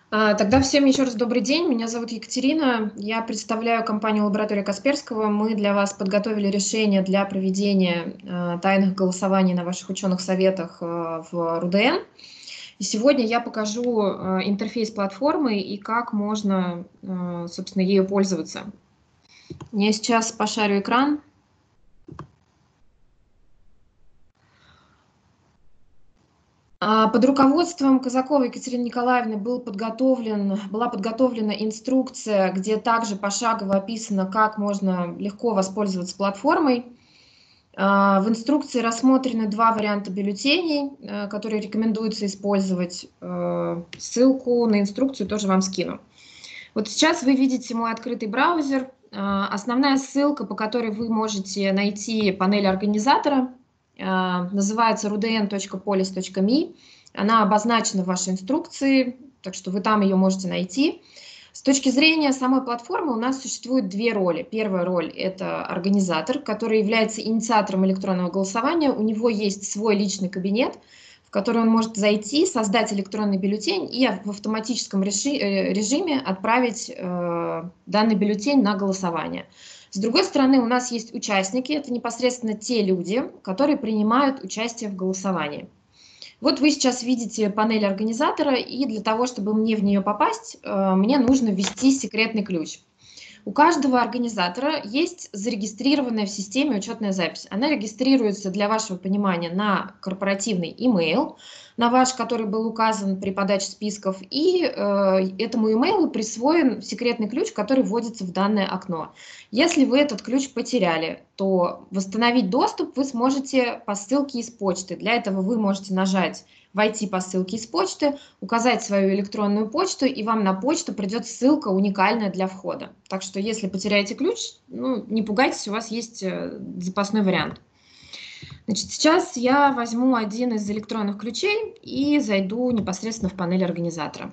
Тогда всем еще раз добрый день. Меня зовут Екатерина. Я представляю компанию «Лаборатория Касперского». Мы для вас подготовили решение для проведения тайных голосований на ваших ученых советах в РУДН. И сегодня я покажу интерфейс платформы и как можно, собственно, ею пользоваться. Я сейчас пошарю экран. Под руководством Казаковой Екатерины Николаевны была подготовлена инструкция, где также пошагово описано, как можно легко воспользоваться платформой. В инструкции рассмотрены два варианта бюллетеней, которые рекомендуется использовать. Ссылку на инструкцию тоже вам скину. Вот сейчас вы видите мой открытый браузер. Основная ссылка, по которой вы можете найти панель организатора, называется rudn.polis.me. Она обозначена в вашей инструкции, так что вы там ее можете найти. С точки зрения самой платформы у нас существует две роли. Первая роль – это организатор, который является инициатором электронного голосования. У него есть свой личный кабинет, в который он может зайти, создать электронный бюллетень и в автоматическом режиме отправить данный бюллетень на голосование. С другой стороны, у нас есть участники, это непосредственно те люди, которые принимают участие в голосовании. Вот вы сейчас видите панель организатора, и для того, чтобы мне в нее попасть, мне нужно ввести секретный ключ. У каждого организатора есть зарегистрированная в системе учетная запись. Она регистрируется, для вашего понимания, на корпоративный email, на ваш, который был указан при подаче списков, и этому email присвоен секретный ключ, который вводится в данное окно. Если вы этот ключ потеряли, то восстановить доступ вы сможете по ссылке из почты. Для этого вы можете нажать «Войти по ссылке из почты», указать свою электронную почту, и вам на почту придет ссылка уникальная для входа. Так что, если потеряете ключ, не пугайтесь, у вас есть запасной вариант. Значит, сейчас я возьму один из электронных ключей и зайду непосредственно в панель организатора.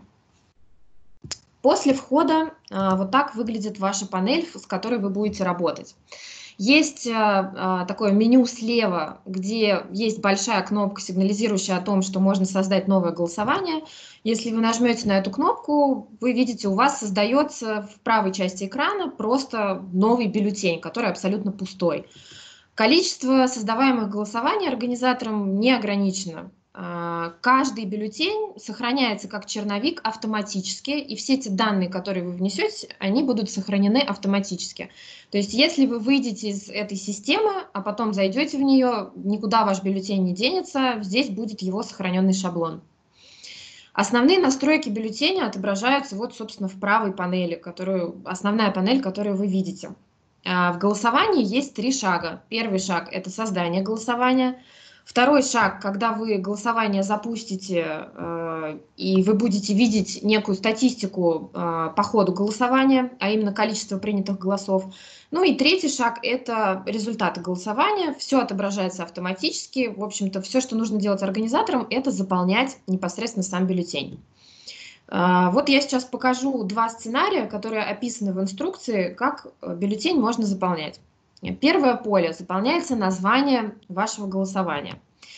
После входа вот так выглядит ваша панель, с которой вы будете работать. Есть такое меню слева, где есть большая кнопка, сигнализирующая о том, что можно создать новое голосование. Если вы нажмете на эту кнопку, вы видите, у вас создается в правой части экрана просто новый бюллетень, который абсолютно пустой. Количество создаваемых голосований организатором не ограничено. Каждый бюллетень сохраняется как черновик автоматически, и все те данные, которые вы внесете, они будут сохранены автоматически. То есть если вы выйдете из этой системы, а потом зайдете в нее, никуда ваш бюллетень не денется, здесь будет его сохраненный шаблон. Основные настройки бюллетеня отображаются вот, собственно, в правой панели, основная панель, которую вы видите. В голосовании есть три шага. Первый шаг – это создание голосования. Второй шаг, когда вы голосование запустите, и вы будете видеть некую статистику по ходу голосования, а именно количество принятых голосов. Ну и третий шаг – это результаты голосования. Все отображается автоматически. В общем-то, все, что нужно делать организаторам, это заполнять непосредственно сам бюллетень. Вот я сейчас покажу два сценария, которые описаны в инструкции, как бюллетень можно заполнять. Первое поле заполняется название вашего голосования.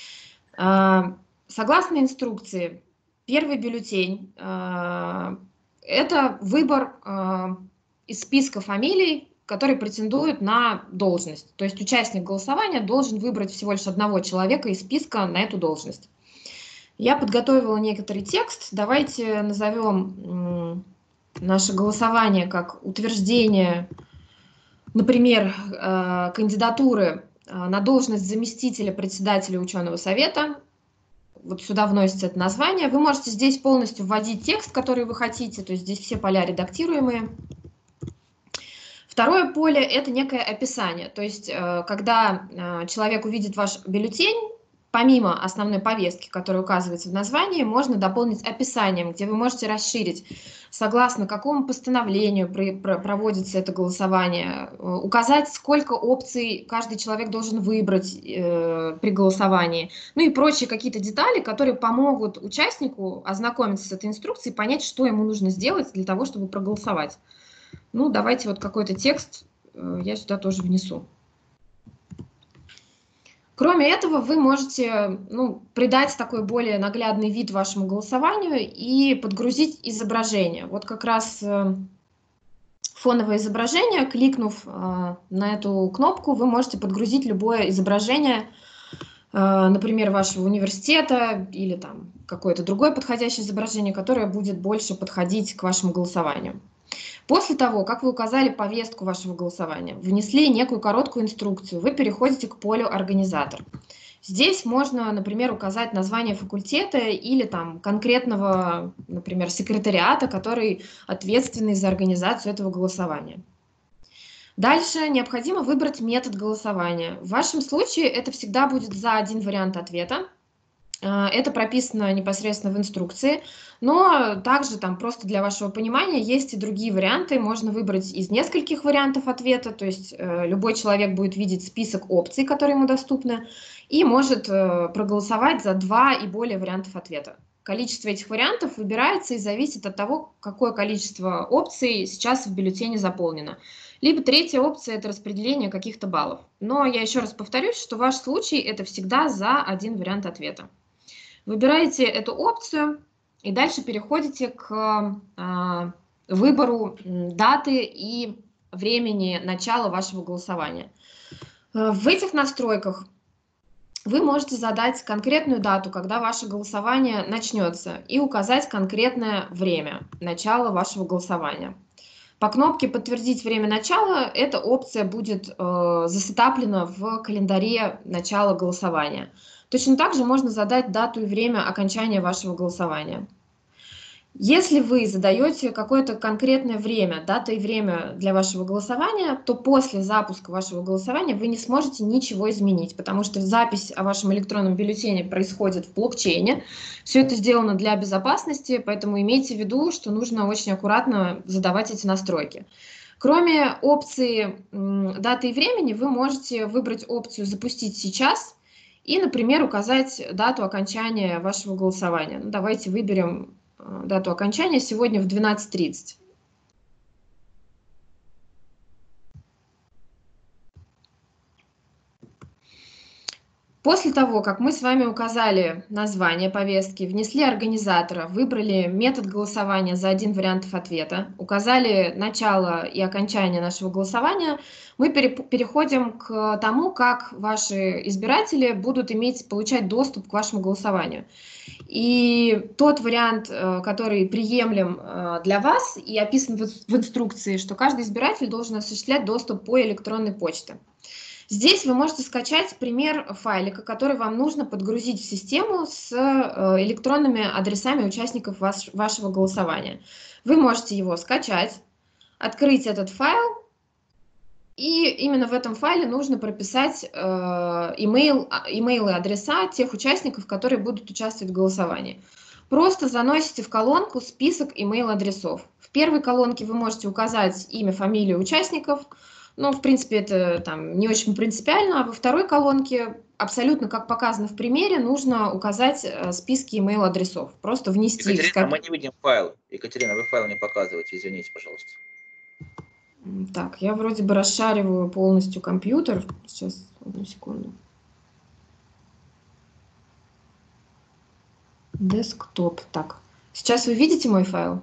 Согласно инструкции, первый бюллетень – это выбор из списка фамилий, которые претендуют на должность. То есть участник голосования должен выбрать всего лишь одного человека из списка на эту должность. Я подготовила некоторый текст. Давайте назовем наше голосование как утверждение, например, кандидатуры на должность заместителя председателя ученого совета. Вот сюда вносится это название. Вы можете здесь полностью вводить текст, который вы хотите, то есть здесь все поля редактируемые. Второе поле – это некое описание. То есть когда человек увидит ваш бюллетень, помимо основной повестки, которая указывается в названии, можно дополнить описанием, где вы можете расширить, согласно какому постановлению проводится это голосование, указать, сколько опций каждый человек должен выбрать при голосовании, ну и прочие какие-то детали, которые помогут участнику ознакомиться с этой инструкцией, понять, что ему нужно сделать для того, чтобы проголосовать. Ну, давайте вот какой-то текст я сюда тоже внесу. Кроме этого, вы можете придать такой более наглядный вид вашему голосованию и подгрузить изображение. Вот как раз фоновое изображение, кликнув на эту кнопку, вы можете подгрузить любое изображение, например, вашего университета или там какое-то другое подходящее изображение, которое будет больше подходить к вашему голосованию. После того, как вы указали повестку вашего голосования, внесли некую короткую инструкцию, вы переходите к полю «Организатор». Здесь можно, например, указать название факультета или там конкретного, например, секретариата, который ответственный за организацию этого голосования. Дальше необходимо выбрать метод голосования. В вашем случае это всегда будет за один вариант ответа. Это прописано непосредственно в инструкции, но также там просто для вашего понимания есть и другие варианты. Можно выбрать из нескольких вариантов ответа, то есть любой человек будет видеть список опций, которые ему доступны, и может проголосовать за 2 и более вариантов ответа. Количество этих вариантов выбирается и зависит от того, какое количество опций сейчас в бюллетене заполнено. Либо третья опция – это распределение каких-то баллов. Но я еще раз повторюсь, что ваш случай – это всегда за один вариант ответа. Выбираете эту опцию и дальше переходите к выбору даты и времени начала вашего голосования. В этих настройках вы можете задать конкретную дату, когда ваше голосование начнется, и указать конкретное время начала вашего голосования. По кнопке «Подтвердить время начала» эта опция будет засетаплена в календаре начала голосования. Точно так же можно задать дату и время окончания вашего голосования. Если вы задаете какое-то конкретное время, дата и время для вашего голосования, то после запуска вашего голосования вы не сможете ничего изменить, потому что запись о вашем электронном бюллетене происходит в блокчейне. Все это сделано для безопасности, поэтому имейте в виду, что нужно очень аккуратно задавать эти настройки. Кроме опции даты и времени, вы можете выбрать опцию «Запустить сейчас» и, например, указать дату окончания вашего голосования. Давайте выберем дату окончания сегодня в 12:30. После того, как мы с вами указали название повестки, внесли организатора, выбрали метод голосования за один вариант ответа, указали начало и окончание нашего голосования, мы переходим к тому, как ваши избиратели будут получать доступ к вашему голосованию. И тот вариант, который приемлем для вас и описан в инструкции, что каждый избиратель должен осуществлять доступ по электронной почте. Здесь вы можете скачать пример файлика, который вам нужно подгрузить в систему с электронными адресами участников вашего голосования. Вы можете его скачать, открыть этот файл, и именно в этом файле нужно прописать имейлы, адреса тех участников, которые будут участвовать в голосовании. Просто заносите в колонку список имейл-адресов. В первой колонке вы можете указать имя, фамилию участников. Ну, в принципе, это там не очень принципиально. А во второй колонке, абсолютно как показано в примере, нужно указать списки email-адресов. Просто внести... Екатерина, мы не видим файл. Екатерина, вы файл не показываете, извините, пожалуйста. Так, я вроде бы расшариваю полностью компьютер. Сейчас, одну секунду. Десктоп. Так, сейчас вы видите мой файл?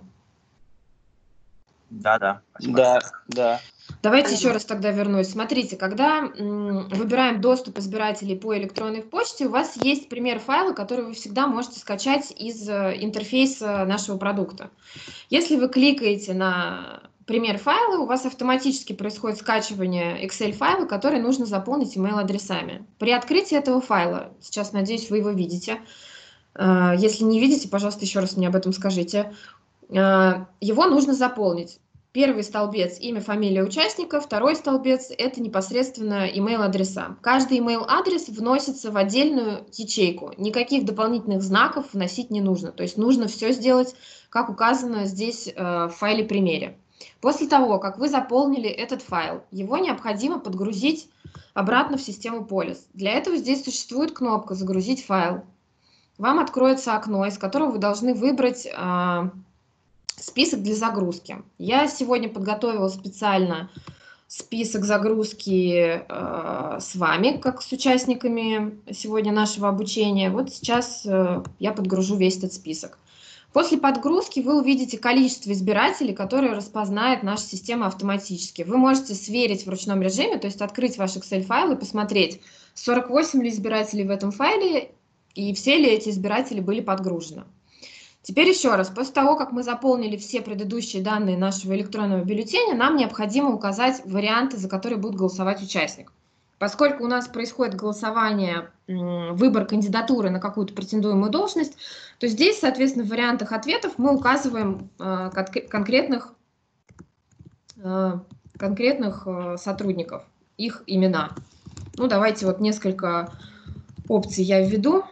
Да. Да. Давайте еще раз тогда вернусь. Смотрите, когда выбираем доступ избирателей по электронной почте, у вас есть пример файла, который вы всегда можете скачать из интерфейса нашего продукта. Если вы кликаете на пример файла, у вас автоматически происходит скачивание Excel-файла, который нужно заполнить email-адресами. При открытии этого файла, сейчас, надеюсь, вы его видите. Если не видите, пожалуйста, еще раз мне об этом скажите. Его нужно заполнить. Первый столбец – имя, фамилия участника, второй столбец – это непосредственно email-адреса. Каждый email-адрес вносится в отдельную ячейку. Никаких дополнительных знаков вносить не нужно. То есть нужно все сделать, как указано здесь в файле-примере. После того, как вы заполнили этот файл, его необходимо подгрузить обратно в систему Polis. Для этого здесь существует кнопка «Загрузить файл». Вам откроется окно, из которого вы должны выбрать список для загрузки. Я сегодня подготовила специально список загрузки с вами, как с участниками сегодня нашего обучения. Вот сейчас я подгружу весь этот список. После подгрузки вы увидите количество избирателей, которые распознает наша система автоматически. Вы можете сверить в ручном режиме, то есть открыть ваш Excel-файл и посмотреть, 48 ли избирателей в этом файле и все ли эти избиратели были подгружены. Теперь еще раз, после того, как мы заполнили все предыдущие данные нашего электронного бюллетеня, нам необходимо указать варианты, за которые будет голосовать участник. Поскольку у нас происходит голосование, выбор кандидатуры на какую-то претендуемую должность, то здесь, соответственно, в вариантах ответов мы указываем конкретных сотрудников, их имена. Ну, давайте вот несколько опций я введу.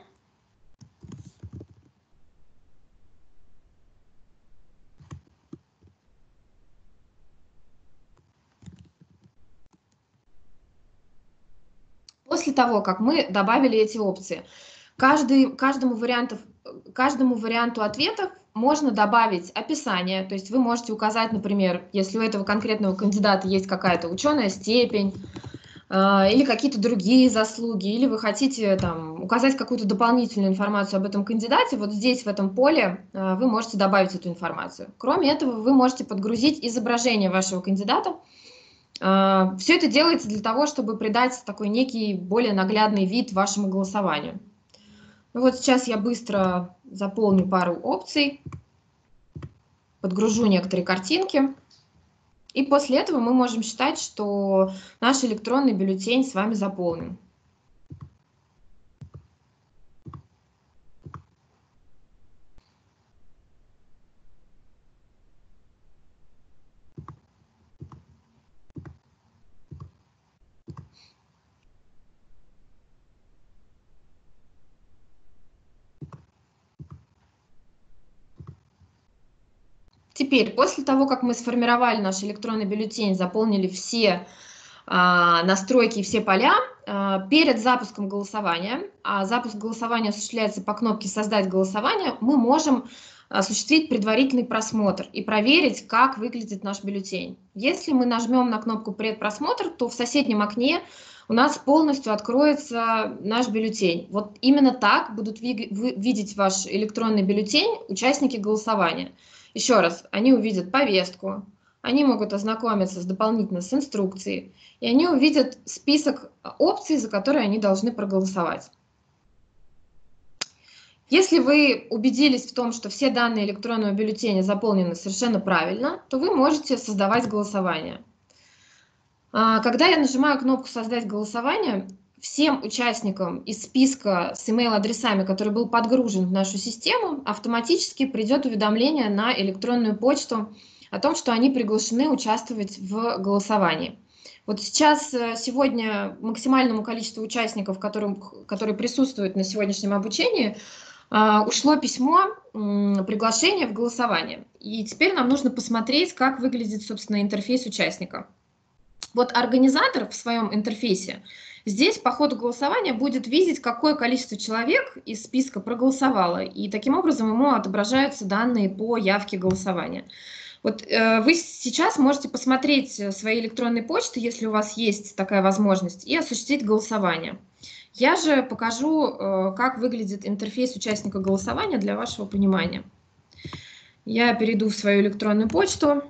После того, как мы добавили эти опции, каждому варианту ответов можно добавить описание, то есть вы можете указать, например, если у этого конкретного кандидата есть какая-то ученая степень или какие-то другие заслуги, или вы хотите там указать какую-то дополнительную информацию об этом кандидате, вот здесь в этом поле вы можете добавить эту информацию. Кроме этого, вы можете подгрузить изображение вашего кандидата. Все это делается для того, чтобы придать такой некий более наглядный вид вашему голосованию. Ну вот сейчас я быстро заполню пару опций, подгружу некоторые картинки, и после этого мы можем считать, что наш электронный бюллетень с вами заполнен. Теперь, после того, как мы сформировали наш электронный бюллетень, заполнили все настройки и все поля, перед запуском голосования, а запуск голосования осуществляется по кнопке «Создать голосование», мы можем осуществить предварительный просмотр и проверить, как выглядит наш бюллетень. Если мы нажмем на кнопку «Предпросмотр», то в соседнем окне у нас полностью откроется наш бюллетень. Вот именно так будут видеть ваш электронный бюллетень участники голосования. Еще раз, они увидят повестку, они могут ознакомиться дополнительно с инструкцией, и они увидят список опций, за которые они должны проголосовать. Если вы убедились в том, что все данные электронного бюллетеня заполнены совершенно правильно, то вы можете создавать голосование. Когда я нажимаю кнопку «Создать голосование», всем участникам из списка с email-адресами, который был подгружен в нашу систему, автоматически придет уведомление на электронную почту о том, что они приглашены участвовать в голосовании. Вот сейчас, сегодня, максимальному количеству участников, которые присутствуют на сегодняшнем обучении, ушло письмо приглашения в голосование. И теперь нам нужно посмотреть, как выглядит, собственно, интерфейс участника. Вот организатор в своем интерфейсе здесь по ходу голосования будет видеть, какое количество человек из списка проголосовало, и таким образом ему отображаются данные по явке голосования. Вот вы сейчас можете посмотреть свои электронные почты, если у вас есть такая возможность, и осуществить голосование. Я же покажу, как выглядит интерфейс участника голосования для вашего понимания. Я перейду в свою электронную почту.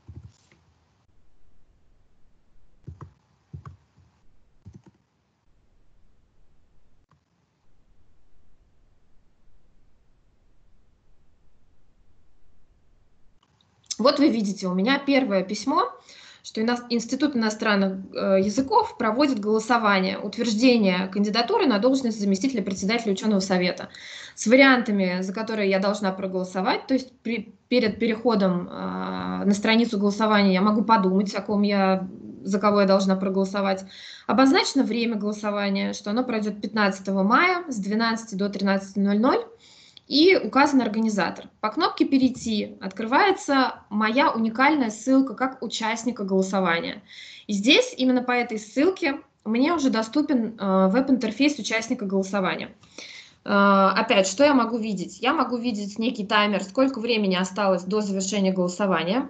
Вот вы видите, у меня первое письмо, что Институт иностранных языков проводит голосование, утверждение кандидатуры на должность заместителя председателя ученого совета с вариантами, за которые я должна проголосовать. То есть перед переходом на страницу голосования я могу подумать, за кого я должна проголосовать. Обозначено время голосования, что оно пройдет 15 мая с 12 до 13:00. И указан организатор. По кнопке «Перейти» открывается моя уникальная ссылка как участника голосования. И здесь, именно по этой ссылке, мне уже доступен веб-интерфейс участника голосования. Опять, что я могу видеть? Я могу видеть некий таймер, сколько времени осталось до завершения голосования.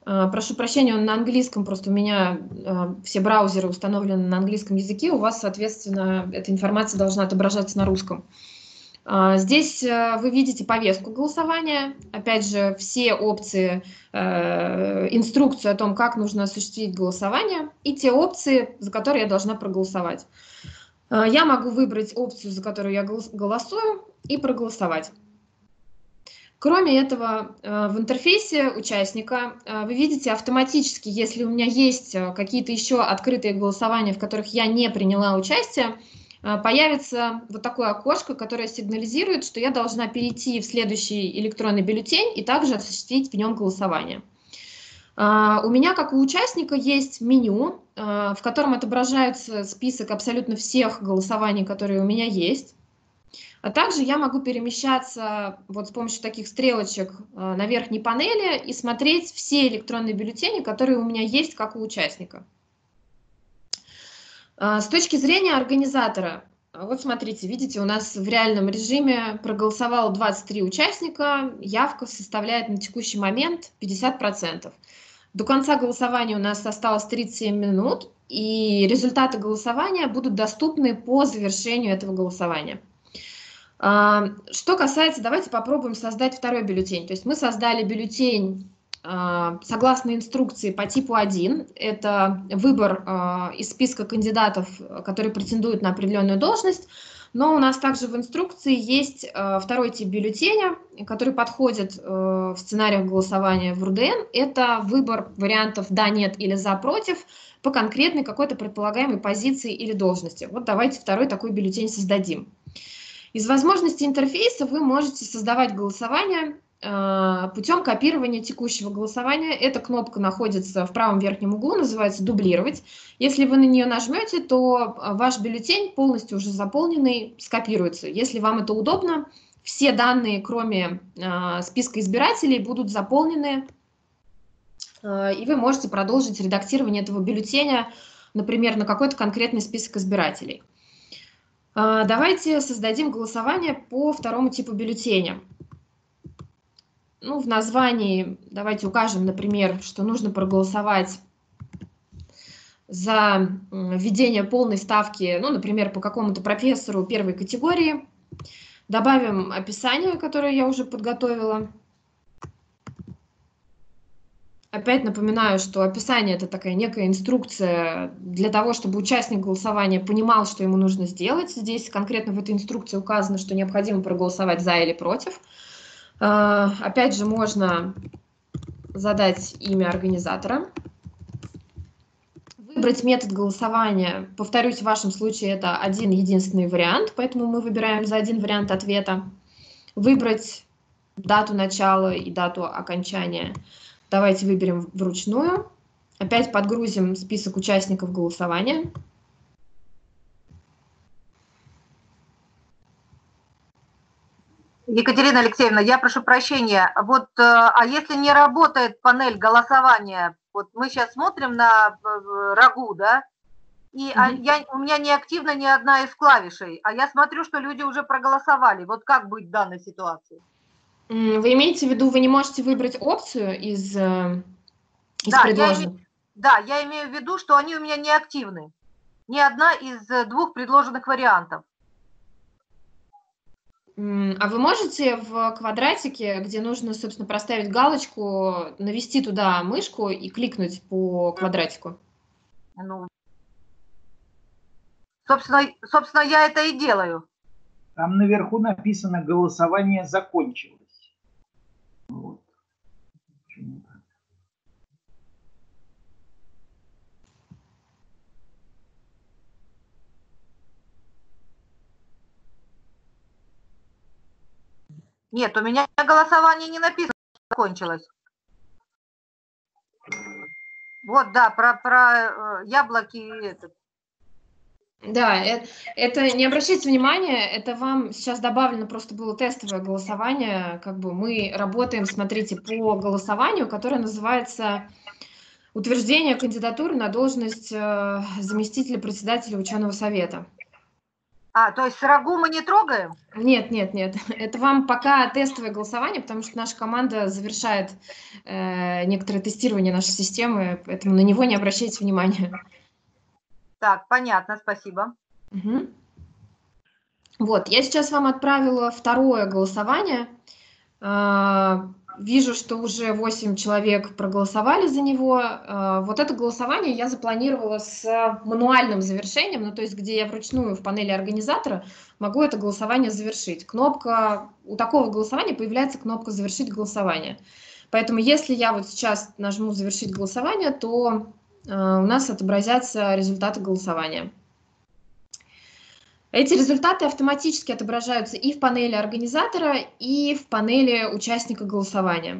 Прошу прощения, он на английском, просто у меня все браузеры установлены на английском языке, у вас, соответственно, эта информация должна отображаться на русском. Здесь вы видите повестку голосования, опять же, все опции, инструкцию о том, как нужно осуществить голосование, и те опции, за которые я должна проголосовать. Я могу выбрать опцию, за которую я голосую, и проголосовать. Кроме этого, в интерфейсе участника вы видите автоматически, если у меня есть какие-то еще открытые голосования, в которых я не приняла участие, появится вот такое окошко, которое сигнализирует, что я должна перейти в следующий электронный бюллетень и также осуществить в нем голосование. У меня, как у участника, есть меню, в котором отображается список абсолютно всех голосований, которые у меня есть. А также я могу перемещаться вот с помощью таких стрелочек на верхней панели и смотреть все электронные бюллетени, которые у меня есть как у участника. С точки зрения организатора, вот смотрите, видите, у нас в реальном режиме проголосовало 23 участника, явка составляет на текущий момент 50%. До конца голосования у нас осталось 37 минут, и результаты голосования будут доступны по завершению этого голосования. Что касается, давайте попробуем создать второй бюллетень. То есть мы создали бюллетень согласно инструкции по типу 1. Это выбор из списка кандидатов, которые претендуют на определенную должность. Но у нас также в инструкции есть второй тип бюллетеня, который подходит в сценариях голосования в РУДН. Это выбор вариантов «да», «нет» или «за», «против» по конкретной какой-то предполагаемой позиции или должности. Вот давайте второй такой бюллетень создадим. Из возможностей интерфейса вы можете создавать голосование путем копирования текущего голосования. Эта кнопка находится в правом верхнем углу, называется «Дублировать». Если вы на нее нажмете, то ваш бюллетень, полностью уже заполненный, скопируется. Если вам это удобно, все данные, кроме списка избирателей, будут заполнены, и вы можете продолжить редактирование этого бюллетеня, например, на какой-то конкретный список избирателей. Давайте создадим голосование по второму типу бюллетеня. Ну, в названии давайте укажем, например, что нужно проголосовать за введение полной ставки, ну, например, по какому-то профессору первой категории. Добавим описание, которое я уже подготовила. Опять напоминаю, что описание – это такая некая инструкция для того, чтобы участник голосования понимал, что ему нужно сделать. Здесь конкретно в этой инструкции указано, что необходимо проголосовать «за» или «против». Опять же, можно задать имя организатора. Выбрать метод голосования. Повторюсь, в вашем случае это один единственный вариант, поэтому мы выбираем за один вариант ответа. Выбрать дату начала и дату окончания. Давайте выберем вручную. Опять подгрузим список участников голосования. Екатерина Алексеевна, я прошу прощения. Вот, а если не работает панель голосования, вот мы сейчас смотрим на Рагу, да, и у меня не активна ни одна из клавишей, а я смотрю, что люди уже проголосовали. Вот как быть в данной ситуации? Вы имеете в виду, вы не можете выбрать опцию из предложенных? Да, я имею в виду, что они у меня не активны. Ни одна из двух предложенных вариантов. А вы можете в квадратике, где нужно, собственно, проставить галочку, навести туда мышку и кликнуть по квадратику? Ну, собственно, я это и делаю. Там наверху написано «Голосование закончилось». Вот. Нет, у меня голосование не написано, закончилось. Вот, да, про яблоки и этот. Да, это не обращайте внимания, это вам сейчас добавлено, просто было тестовое голосование, как бы мы работаем, смотрите, по голосованию, которое называется «Утверждение кандидатуры на должность заместителя председателя ученого совета». То есть РАГУ мы не трогаем? Нет, нет, нет. Это вам пока тестовое голосование, потому что наша команда завершает некоторое тестирование нашей системы, поэтому на него не обращайте внимания. Так, понятно, спасибо. Угу. Вот, я сейчас вам отправила второе голосование. Вижу, что уже 8 человек проголосовали за него. Вот это голосование я запланировала с мануальным завершением, ну то есть где я вручную в панели организатора могу это голосование завершить. У такого голосования появляется кнопка «Завершить голосование». Поэтому если я вот сейчас нажму «Завершить голосование», то у нас отобразятся результаты голосования. Эти результаты автоматически отображаются и в панели организатора, и в панели участника голосования.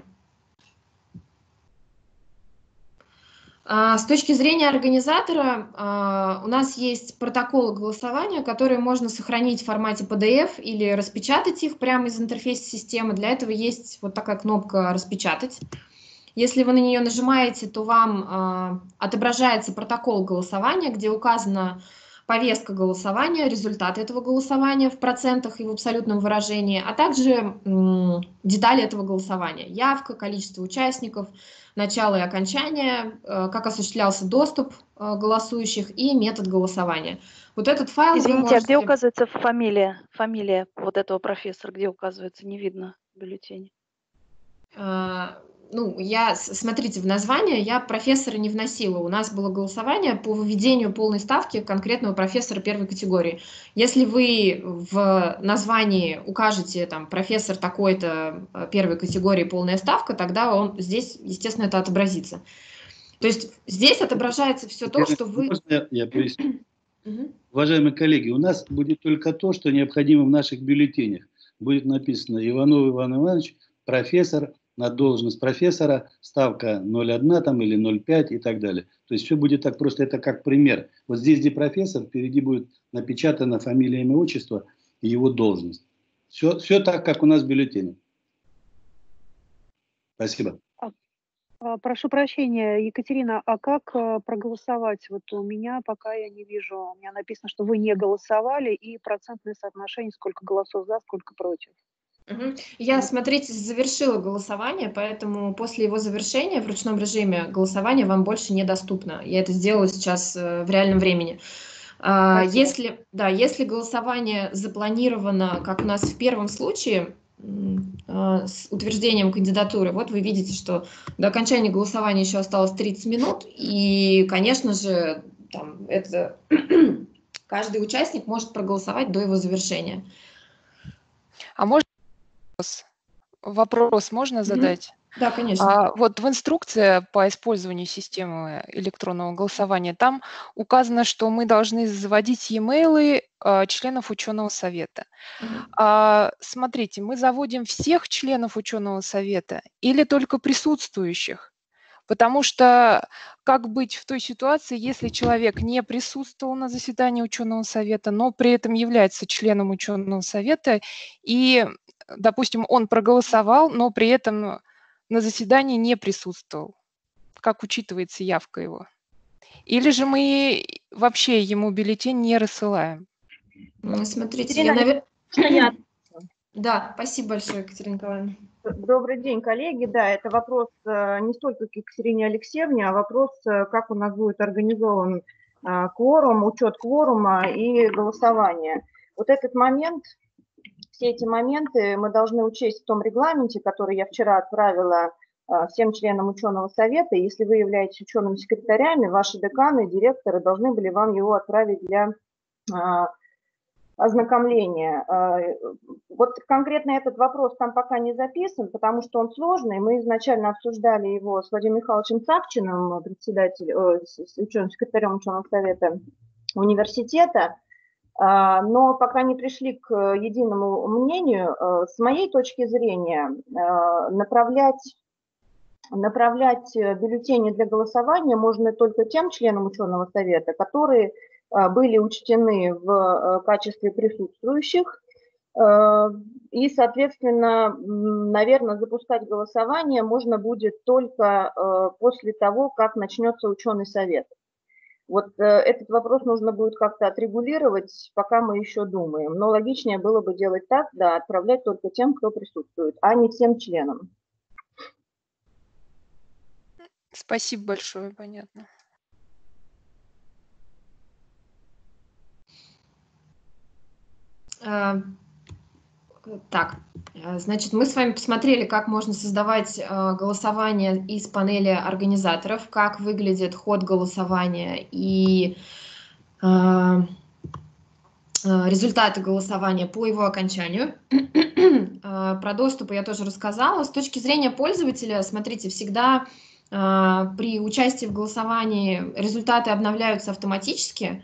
С точки зрения организатора у нас есть протоколы голосования, которые можно сохранить в формате PDF или распечатать их прямо из интерфейса системы. Для этого есть вот такая кнопка «Распечатать». Если вы на нее нажимаете, то вам отображается протокол голосования, где указана повестка голосования, результаты этого голосования в процентах и в абсолютном выражении, а также детали этого голосования. Явка, количество участников, начало и окончание, как осуществлялся доступ голосующих и метод голосования. Вот этот файл Извините, вы можете... а где указывается фамилия? Фамилия вот этого профессора, где указывается? Не видно в бюллетене. Смотрите, в название я профессора не вносила. У нас было голосование по выведению полной ставки конкретного профессора первой категории. Если вы в названии укажете там профессор такой-то первой категории полная ставка, тогда здесь, естественно, это отобразится. То есть здесь отображается все то, что вы... Можно я поясню? Уважаемые коллеги, у нас будет только то, что необходимо в наших бюллетенях. Будет написано Иванов Иван Иванович, профессор, на должность профессора, ставка 0,1 там, или 0,5 и так далее. То есть все будет так просто, это как пример. Вот здесь, где профессор, впереди будет напечатана фамилия, имя, отчество и его должность. Все так, как у нас в бюллетене. Спасибо. Прошу прощения, Екатерина, а как проголосовать? Вот у меня пока я не вижу. У меня написано, что вы не голосовали, и процентное соотношение, сколько голосов за, сколько против. Я, смотрите, завершила голосование, поэтому после его завершения в ручном режиме голосование вам больше недоступно. Я это сделала сейчас в реальном времени. Если голосование запланировано, как у нас в первом случае, с утверждением кандидатуры, вот вы видите, что до окончания голосования еще осталось 30 минут, и, конечно же, каждый участник может проголосовать до его завершения. А можно вопрос можно задать? Да, конечно. Вот в инструкции по использованию системы электронного голосования там указано, что мы должны заводить e-mail членов ученого совета. Смотрите, мы заводим всех членов ученого совета или только присутствующих? Потому что как быть в той ситуации, если человек не присутствовал на заседании ученого совета, но при этом является членом ученого совета, и, допустим, он проголосовал, но при этом на заседании не присутствовал? Как учитывается явка его? Или же мы вообще ему бюллетень не рассылаем? Смотрите, Да, спасибо большое, Екатерина Николаевна. Добрый день, коллеги. Да, это вопрос не столько к Екатерине Алексеевне, а вопрос, как у нас будет организован кворум, учет кворума и голосование. Вот этот момент, все эти моменты мы должны учесть в том регламенте, который я вчера отправила всем членам ученого совета. Если вы являетесь учеными секретарями, ваши деканы, директоры должны были вам его отправить для ознакомления. Вот конкретно этот вопрос там пока не записан, потому что он сложный. Мы изначально обсуждали его с Владимиром Михайловичем Савчиным, ученым секретарем ученого совета университета, но пока не пришли к единому мнению. С моей точки зрения, направлять бюллетени для голосования можно только тем членам ученого совета, которые были учтены в качестве присутствующих, и, соответственно, наверное, запускать голосование можно будет только после того, как начнется ученый совет. Вот этот вопрос нужно будет как-то отрегулировать, пока мы еще думаем. Но логичнее было бы делать так, да, отправлять только тем, кто присутствует, а не всем членам. Спасибо большое, понятно. Так, значит, мы с вами посмотрели, как можно создавать голосование из панели организаторов, как выглядит ход голосования и результаты голосования по его окончанию. Про доступы я тоже рассказала. С точки зрения пользователя, смотрите, всегда при участии в голосовании результаты обновляются автоматически.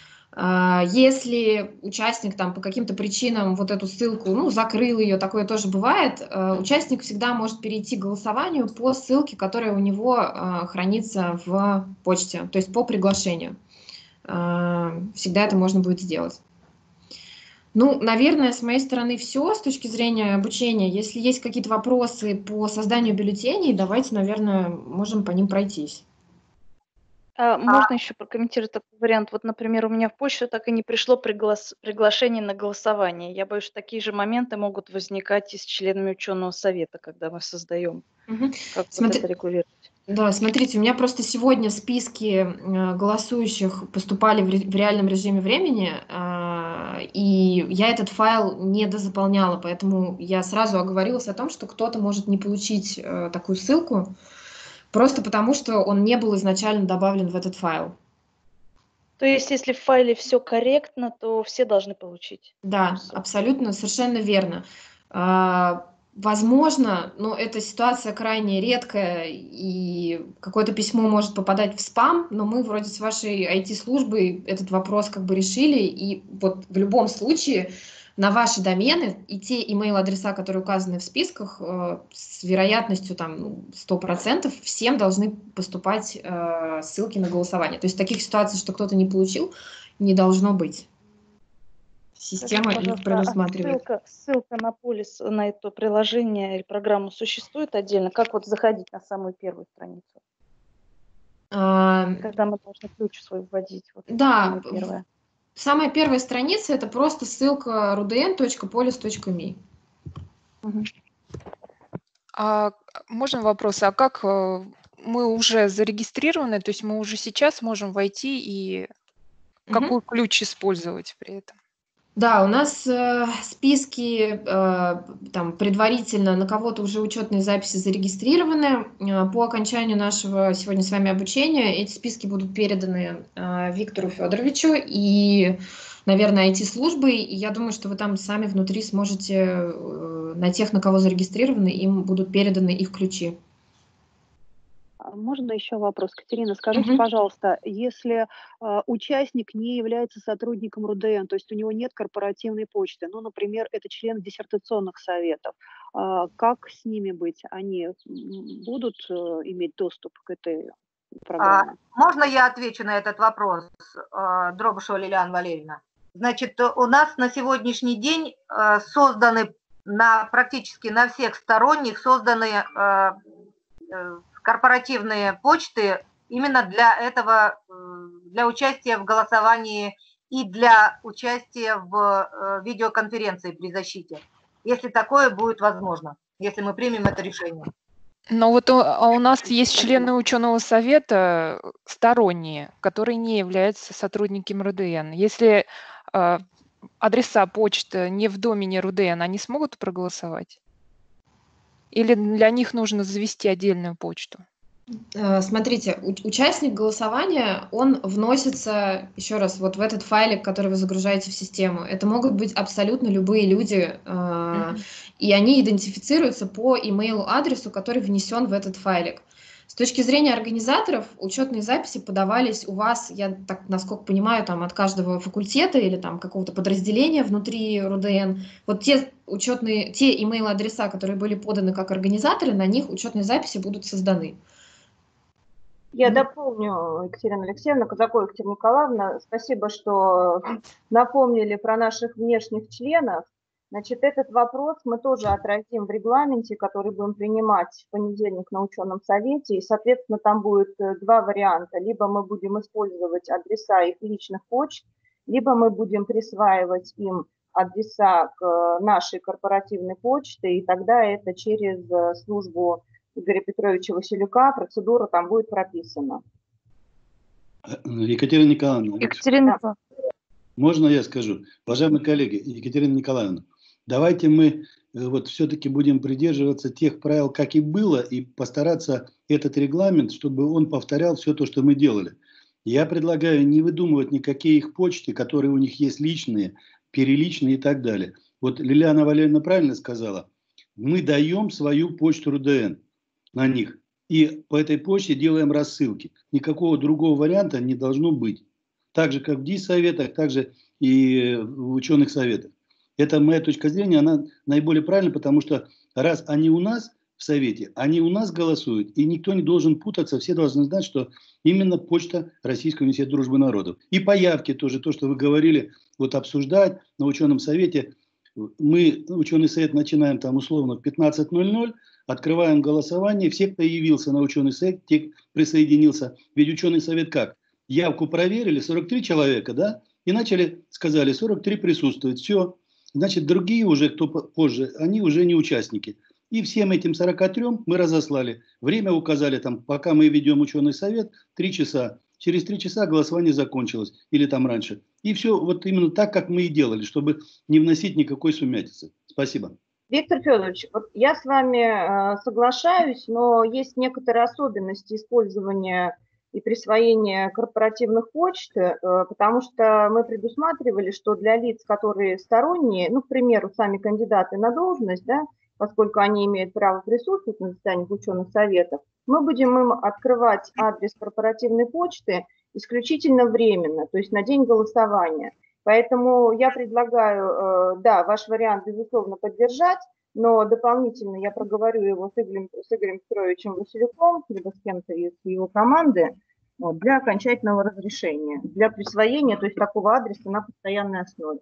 Если участник там по каким-то причинам вот эту ссылку, закрыл ее, такое тоже бывает, участник всегда может перейти к голосованию по ссылке, которая у него хранится в почте, то есть по приглашению. Всегда это можно будет сделать. Наверное, с моей стороны все с точки зрения обучения. Если есть какие-то вопросы по созданию бюллетеней, давайте, наверное, можем по ним пройтись. Можно еще прокомментировать такой вариант? Вот, например, у меня в почту так и не пришло приглашение на голосование. Я боюсь, что такие же моменты могут возникать и с членами ученого совета, когда мы создаем. Как вот это регулировать? Да, смотрите, у меня просто сегодня списки голосующих поступали в реальном режиме времени, и я этот файл не дозаполняла, поэтому я сразу оговорилась о том, что кто-то может не получить такую ссылку, просто потому что он не был изначально добавлен в этот файл. То есть, если в файле все корректно, то все должны получить? Да, абсолютно, совершенно верно. Возможно, но эта ситуация крайне редкая, и какое-то письмо может попадать в спам, но мы вроде с вашей IT-службой этот вопрос как бы решили, и вот в любом случае на ваши домены и те email-адреса, которые указаны в списках, с вероятностью там 100% всем должны поступать ссылки на голосование. То есть таких ситуаций, что кто-то не получил, не должно быть. Система их предусматривает. Ссылка на полис, на это приложение или программу существует отдельно? Как вот заходить на самую первую страницу? Когда мы должны ключ свой вводить? Вот Да, самая первая страница – это просто ссылка rudn.polis.me. Можно вопрос? А как мы уже зарегистрированы, то есть мы уже сейчас можем войти и какой ключ использовать при этом? Да, у нас списки там предварительно на кого-то уже учетные записи зарегистрированы. По окончанию нашего сегодня с вами обучения эти списки будут переданы Виктору Федоровичу и, наверное, IT-службы. И я думаю, что вы там сами внутри сможете на тех, на кого зарегистрированы, им будут переданы их ключи. Можно еще вопрос? Катерина, скажите, пожалуйста, если участник не является сотрудником РУДН, то есть у него нет корпоративной почты, например, это член диссертационных советов, как с ними быть? Они будут иметь доступ к этой программе? Можно я отвечу на этот вопрос, Дробышева Лилиана Валерьевна? Значит, у нас на сегодняшний день созданы практически на всех сторонних созданы корпоративные почты именно для этого, для участия в голосовании и для участия в видеоконференции при защите, если такое будет возможно, если мы примем это решение. Но вот у нас есть члены ученого совета сторонние, которые не являются сотрудниками РУДН. Если адреса почты не в домене РУДН, они смогут проголосовать? Или для них нужно завести отдельную почту? Смотрите, участник голосования, он вносится, еще раз, вот в этот файлик, который вы загружаете в систему. Это могут быть абсолютно любые люди, и они идентифицируются по email-адресу, который внесен в этот файлик. С точки зрения организаторов, учетные записи подавались у вас, я так, насколько понимаю, там от каждого факультета или там какого-то подразделения внутри РУДН. Вот те email-адреса, которые были поданы как организаторы, на них учетные записи будут созданы. Я дополню, Екатерина Алексеевна, Казакова Екатерина Николаевна, спасибо, что напомнили про наших внешних членов. Значит, этот вопрос мы тоже отразим в регламенте, который будем принимать в понедельник на ученом совете. И, соответственно, там будет два варианта. Либо мы будем использовать адреса их личных почт, либо мы будем присваивать им адреса к нашей корпоративной почте, и тогда это через службу Игоря Петровича Василюка, процедура там будет прописана. Екатерина Николаевна, Екатерина, можно я скажу? Уважаемые коллеги, Екатерина Николаевна, давайте мы вот все-таки будем придерживаться тех правил, как и было, и постараться этот регламент, чтобы он повторял все то, что мы делали. Я предлагаю не выдумывать никакие их почты, которые у них есть личные, переличные и так далее. Вот Лилиана Валерьевна правильно сказала, мы даем свою почту РУДН на них. И по этой почте делаем рассылки. Никакого другого варианта не должно быть. Так же, как в ДИС-советах, так же и в ученых советах. Это моя точка зрения, она наиболее правильна, потому что раз они у нас в совете, они у нас голосуют, и никто не должен путаться, все должны знать, что именно почта Российского университета дружбы народов. И по явке тоже, то, что вы говорили, вот обсуждать на ученом совете. Мы ученый совет начинаем там условно в 15:00, открываем голосование, все, кто явился на ученый совет, те присоединился. Ведь ученый совет как? Явку проверили, 43 человека, да? И сказали, 43 присутствуют. Все. Значит, другие уже, кто позже, они уже не участники. И всем этим 43 мы разослали. Время указали, там, пока мы ведем ученый совет, 3 часа. Через 3 часа голосование закончилось. Или там раньше. И все вот именно так, как мы и делали, чтобы не вносить никакой сумятицы. Спасибо. Виктор Федорович, вот я с вами соглашаюсь, но есть некоторые особенности использования и присвоения корпоративных почт, потому что мы предусматривали, что для лиц, которые сторонние, ну, к примеру, сами кандидаты на должность, да, поскольку они имеют право присутствовать на заседаниях ученых советов, мы будем им открывать адрес корпоративной почты исключительно временно, то есть на день голосования. Поэтому я предлагаю, да, ваш вариант, безусловно, поддержать, но дополнительно я проговорю его с Игорем Петровичем Василюком, либо с кем-то из его команды, вот, для окончательного разрешения, для присвоения, то есть такого адреса на постоянной основе.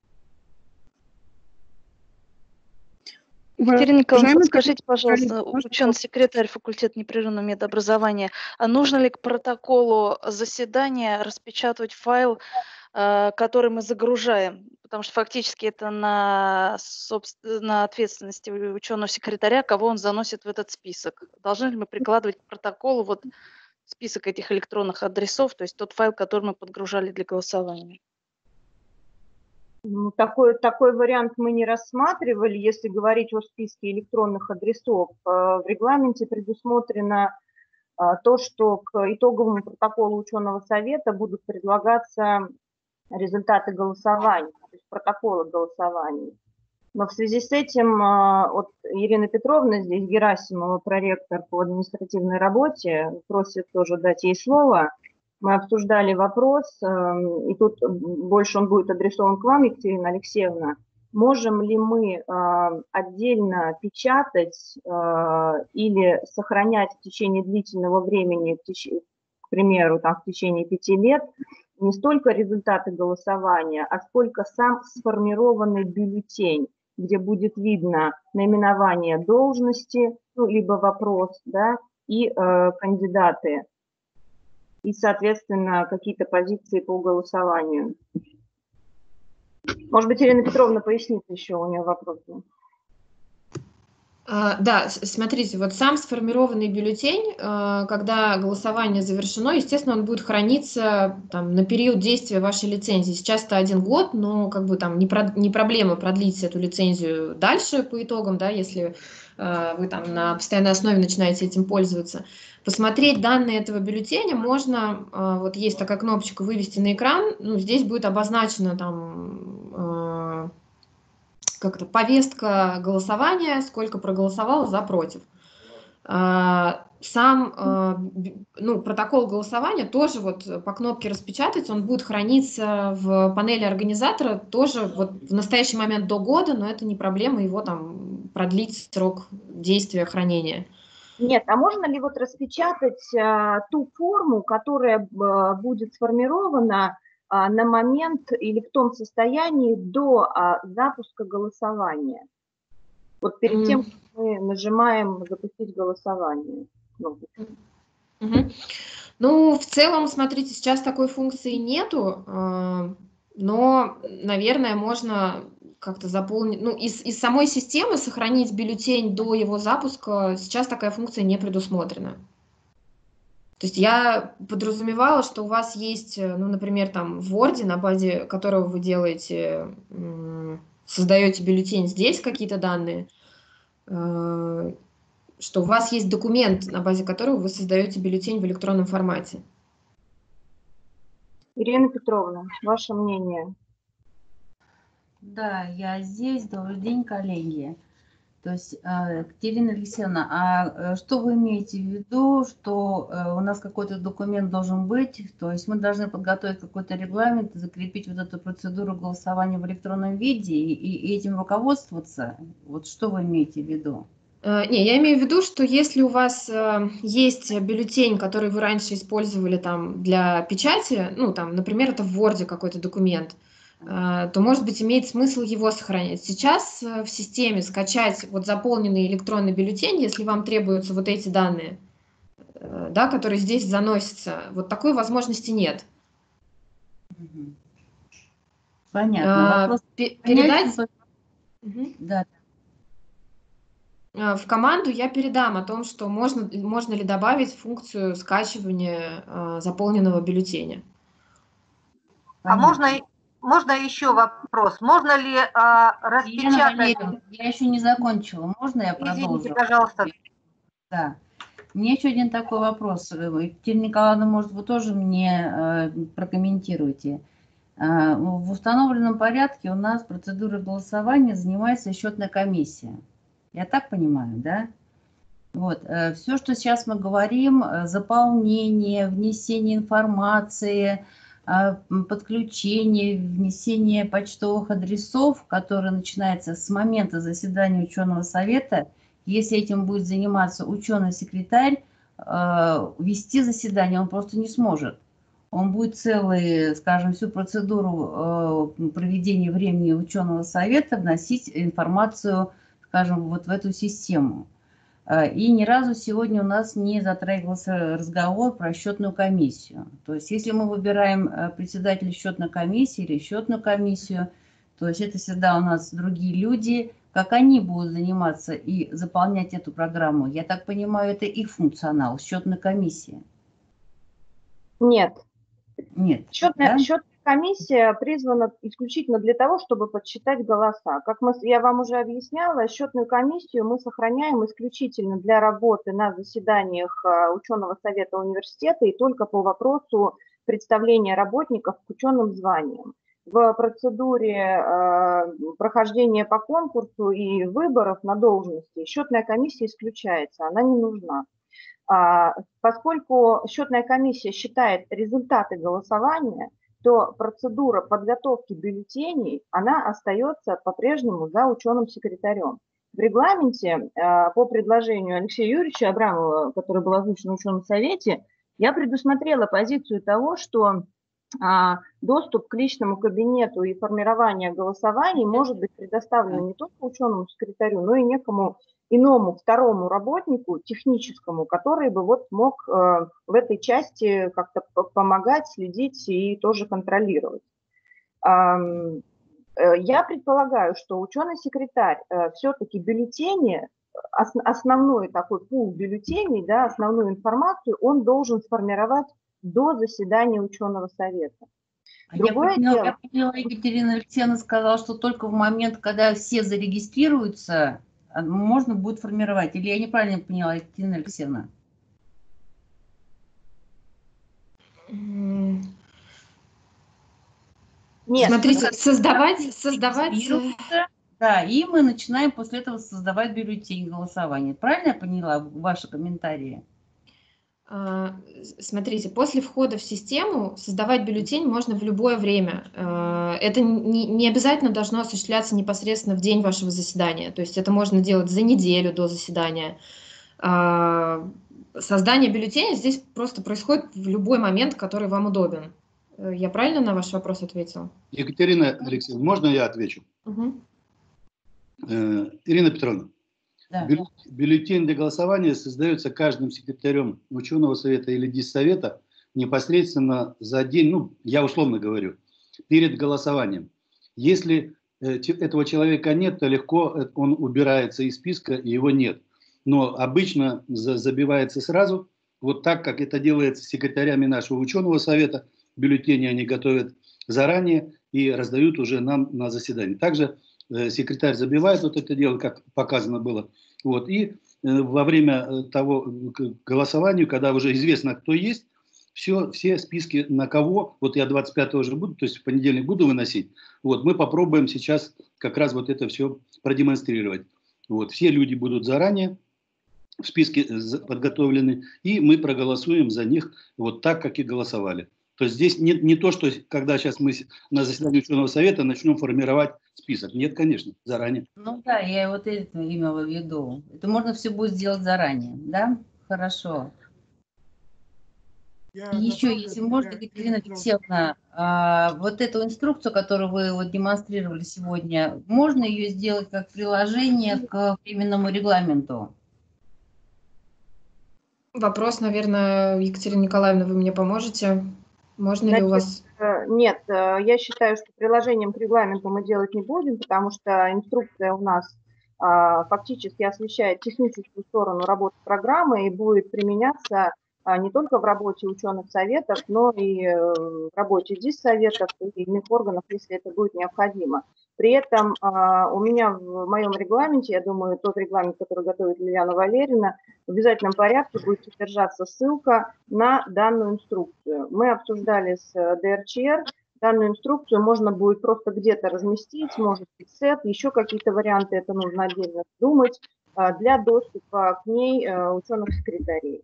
Екатерина Николаевна, скажите, пожалуйста, ученый-секретарь факультета непрерывного медобразования, а нужно ли к протоколу заседания распечатывать файл, который мы загружаем? Потому что фактически это на ответственности ученого-секретаря, кого он заносит в этот список. Должны ли мы прикладывать к протоколу вот список этих электронных адресов, то есть тот файл, который мы подгружали для голосования? Ну, такой вариант мы не рассматривали. Если говорить о списке электронных адресов, в регламенте предусмотрено то, что к итоговому протоколу ученого совета будут предлагаться результаты голосования, то есть протоколы голосований. Но в связи с этим вот Ирина Петровна здесь, Герасимова, проректор по административной работе, просит тоже дать ей слово. Мы обсуждали вопрос, и тут больше он будет адресован к вам, Екатерина Алексеевна. Можем ли мы отдельно печатать или сохранять в течение длительного времени, к примеру, там, в течение 5 лет, не столько результаты голосования, а сколько сам сформированный бюллетень, где будет видно наименование должности, ну, либо вопрос, да, и кандидаты, и, соответственно, какие-то позиции по голосованию. Может быть, Ирина Петровна пояснит еще, у нее вопрос был. Да, смотрите, вот сам сформированный бюллетень, когда голосование завершено, естественно, он будет храниться там, на период действия вашей лицензии. Сейчас это 1 год, но как бы там не проблема продлить эту лицензию дальше по итогам, да, если вы там на постоянной основе начинаете этим пользоваться. Посмотреть данные этого бюллетеня можно, вот есть такая кнопочка «Вывести на экран», ну, здесь будет обозначено там как-то повестка голосования, сколько проголосовало за, против. Сам ну, протокол голосования тоже вот по кнопке «Распечатать», он будет храниться в панели организатора тоже вот в настоящий момент до года, но это не проблема его там продлить срок действия хранения. Нет, а можно ли вот распечатать ту форму, которая будет сформирована на момент или в том состоянии до запуска голосования. Вот перед тем, как мы нажимаем «Запустить голосование». Ну, в целом, смотрите, сейчас такой функции нету, но, наверное, можно как-то заполнить, ну, из самой системы сохранить бюллетень до его запуска, сейчас такая функция не предусмотрена. То есть я подразумевала, что у вас есть, ну, например, там в Word, на базе которого вы делаете, создаете бюллетень, здесь какие-то данные, что у вас есть документ, на базе которого вы создаете бюллетень в электронном формате. Ирина Петровна, ваше мнение? Да, я здесь. Добрый день, коллеги. То есть, Екатерина Алексеевна, а что вы имеете в виду, что у нас какой-то документ должен быть, то есть мы должны подготовить какой-то регламент, закрепить вот эту процедуру голосования в электронном виде и этим руководствоваться? Вот что вы имеете в виду? Не, я имею в виду, что если у вас есть бюллетень, который вы раньше использовали там для печати, ну там, например, это в Word какой-то документ, то, может быть, имеет смысл его сохранять. Сейчас в системе скачать вот заполненный электронный бюллетень, если вам требуются вот эти данные, да, которые здесь заносятся, вот такой возможности нет. Понятно. Вопрос передать... Да. В команду я передам о том, что можно ли добавить функцию скачивания заполненного бюллетеня. Понятно. А можно еще вопрос? Можно ли распечатать... Я еще не закончила. Можно я продолжу? Извините, пожалуйста. Да. Мне еще один такой вопрос. Екатерина Николаевна, может, вы тоже мне прокомментируете. В установленном порядке у нас процедурой голосования занимается счетная комиссия. Я так понимаю, да? Вот. Все, что сейчас мы говорим, заполнение, внесение информации, подключение, внесение почтовых адресов, которое начинается с момента заседания ученого совета. Если этим будет заниматься ученый-секретарь, вести заседание он просто не сможет. Он будет скажем, всю процедуру проведения времени ученого совета вносить информацию, скажем, вот в эту систему. И ни разу сегодня у нас не затрагивался разговор про счетную комиссию. То есть если мы выбираем председателя счетной комиссии или счетную комиссию, то есть это всегда у нас другие люди, как они будут заниматься и заполнять эту программу. Я так понимаю, это их функционал, счетная комиссия. Нет. Нет. Счетная комиссия призвана исключительно для того, чтобы подсчитать голоса. Как я вам уже объясняла, счетную комиссию мы сохраняем исключительно для работы на заседаниях ученого совета университета и только по вопросу представления работников к ученым званиям. В процедуре прохождения по конкурсу и выборов на должности счетная комиссия исключается, она не нужна. Поскольку счетная комиссия считает результаты голосования, то процедура подготовки бюллетеней, она остается по-прежнему за ученым секретарем. В регламенте по предложению Алексея Юрьевича Абрамова, который был озвучен в ученом совете, я предусмотрела позицию того, что доступ к личному кабинету и формирование голосований может быть предоставлен не только ученому секретарю, но и некому иному второму работнику техническому, который бы вот мог в этой части как-то помогать, следить и тоже контролировать. Я предполагаю, что ученый-секретарь все-таки бюллетени, основной такой пул бюллетеней, да, основную информацию он должен сформировать до заседания ученого совета. Я поняла, Екатерина Алексеевна сказала, что только в момент, когда все зарегистрируются, можно будет формировать. Или я неправильно поняла, Екатерина Алексеевна? Нет, смотрите, создавать. Да, и мы начинаем после этого создавать бюллетень голосования. Правильно я поняла ваши комментарии? Смотрите, после входа в систему создавать бюллетень можно в любое время. Это не обязательно должно осуществляться непосредственно в день вашего заседания. То есть это можно делать за неделю до заседания. Создание бюллетеня здесь просто происходит в любой момент, который вам удобен. Я правильно на ваш вопрос ответила? Екатерина Алексеевна, можно я отвечу? Угу. Ирина Петровна, Да. бюллетень для голосования создается каждым секретарем ученого совета или диссовета непосредственно за день, ну, я условно говорю, перед голосованием. Если этого человека нет, то легко он убирается из списка, и его нет. Но обычно забивается сразу, вот так, как это делается секретарями нашего ученого совета. Бюллетени они готовят заранее и раздают уже нам на заседании. Также секретарь забивает вот это дело, как показано было. Вот. И во время того голосования, когда уже известно, кто есть, все списки на кого, вот я 25-го уже буду, то есть в понедельник буду выносить, вот, мы попробуем сейчас как раз вот это все продемонстрировать. Вот, все люди будут заранее в списке подготовлены, и мы проголосуем за них вот так, как и голосовали. То есть здесь не то, что когда сейчас мы на заседании ученого совета начнем формировать список. Нет, конечно, заранее. Ну да, я вот это имела в виду. Это можно все будет сделать заранее, да? Хорошо. И еще, если можно, Екатерина Алексеевна, вот эту инструкцию, которую вы вот демонстрировали сегодня, можно ее сделать как приложение к временному регламенту? Вопрос, наверное, Екатерина Николаевна, вы мне поможете? Можно ли у вас... Нет, я считаю, что приложением к регламенту мы делать не будем, потому что инструкция у нас фактически освещает техническую сторону работы программы и будет применяться не только в работе ученых советов, но и в работе диссоветов и иных органов, если это будет необходимо. При этом у меня в моем регламенте, я думаю, тот регламент, который готовит Лилиана Валерьевна, в обязательном порядке будет содержаться ссылка на данную инструкцию. Мы обсуждали с ДРЧР, данную инструкцию можно будет просто где-то разместить, может быть, сет, еще какие-то варианты, это нужно отдельно думать, для доступа к ней ученых-секретарей.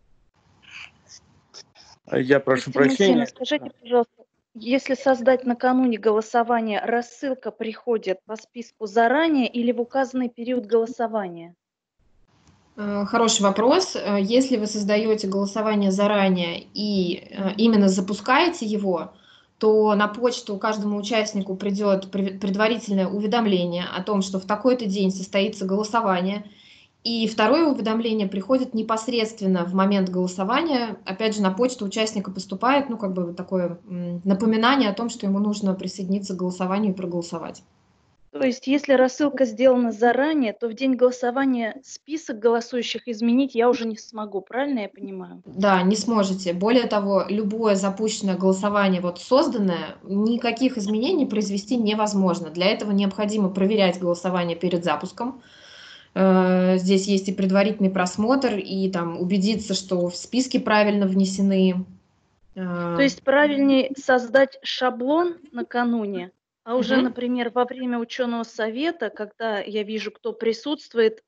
Я прошу прощения. Скажите, пожалуйста, если создать накануне голосования, рассылка приходит по списку заранее или в указанный период голосования? Хороший вопрос. Если вы создаете голосование заранее и именно запускаете его, то на почту каждому участнику придет предварительное уведомление о том, что в такой-то день состоится голосование. И второе уведомление приходит непосредственно в момент голосования. Опять же, на почту участника поступает, ну, как бы такое напоминание о том, что ему нужно присоединиться к голосованию и проголосовать. То есть, если рассылка сделана заранее, то в день голосования список голосующих изменить я уже не смогу, правильно я понимаю? Да, не сможете. Более того, любое запущенное голосование, вот созданное, никаких изменений произвести невозможно. Для этого необходимо проверять голосование перед запуском. Здесь есть и предварительный просмотр, и там убедиться, что в списке правильно внесены. То есть правильнее создать шаблон накануне, а уже, например, во время ученого совета, когда я вижу, кто присутствует,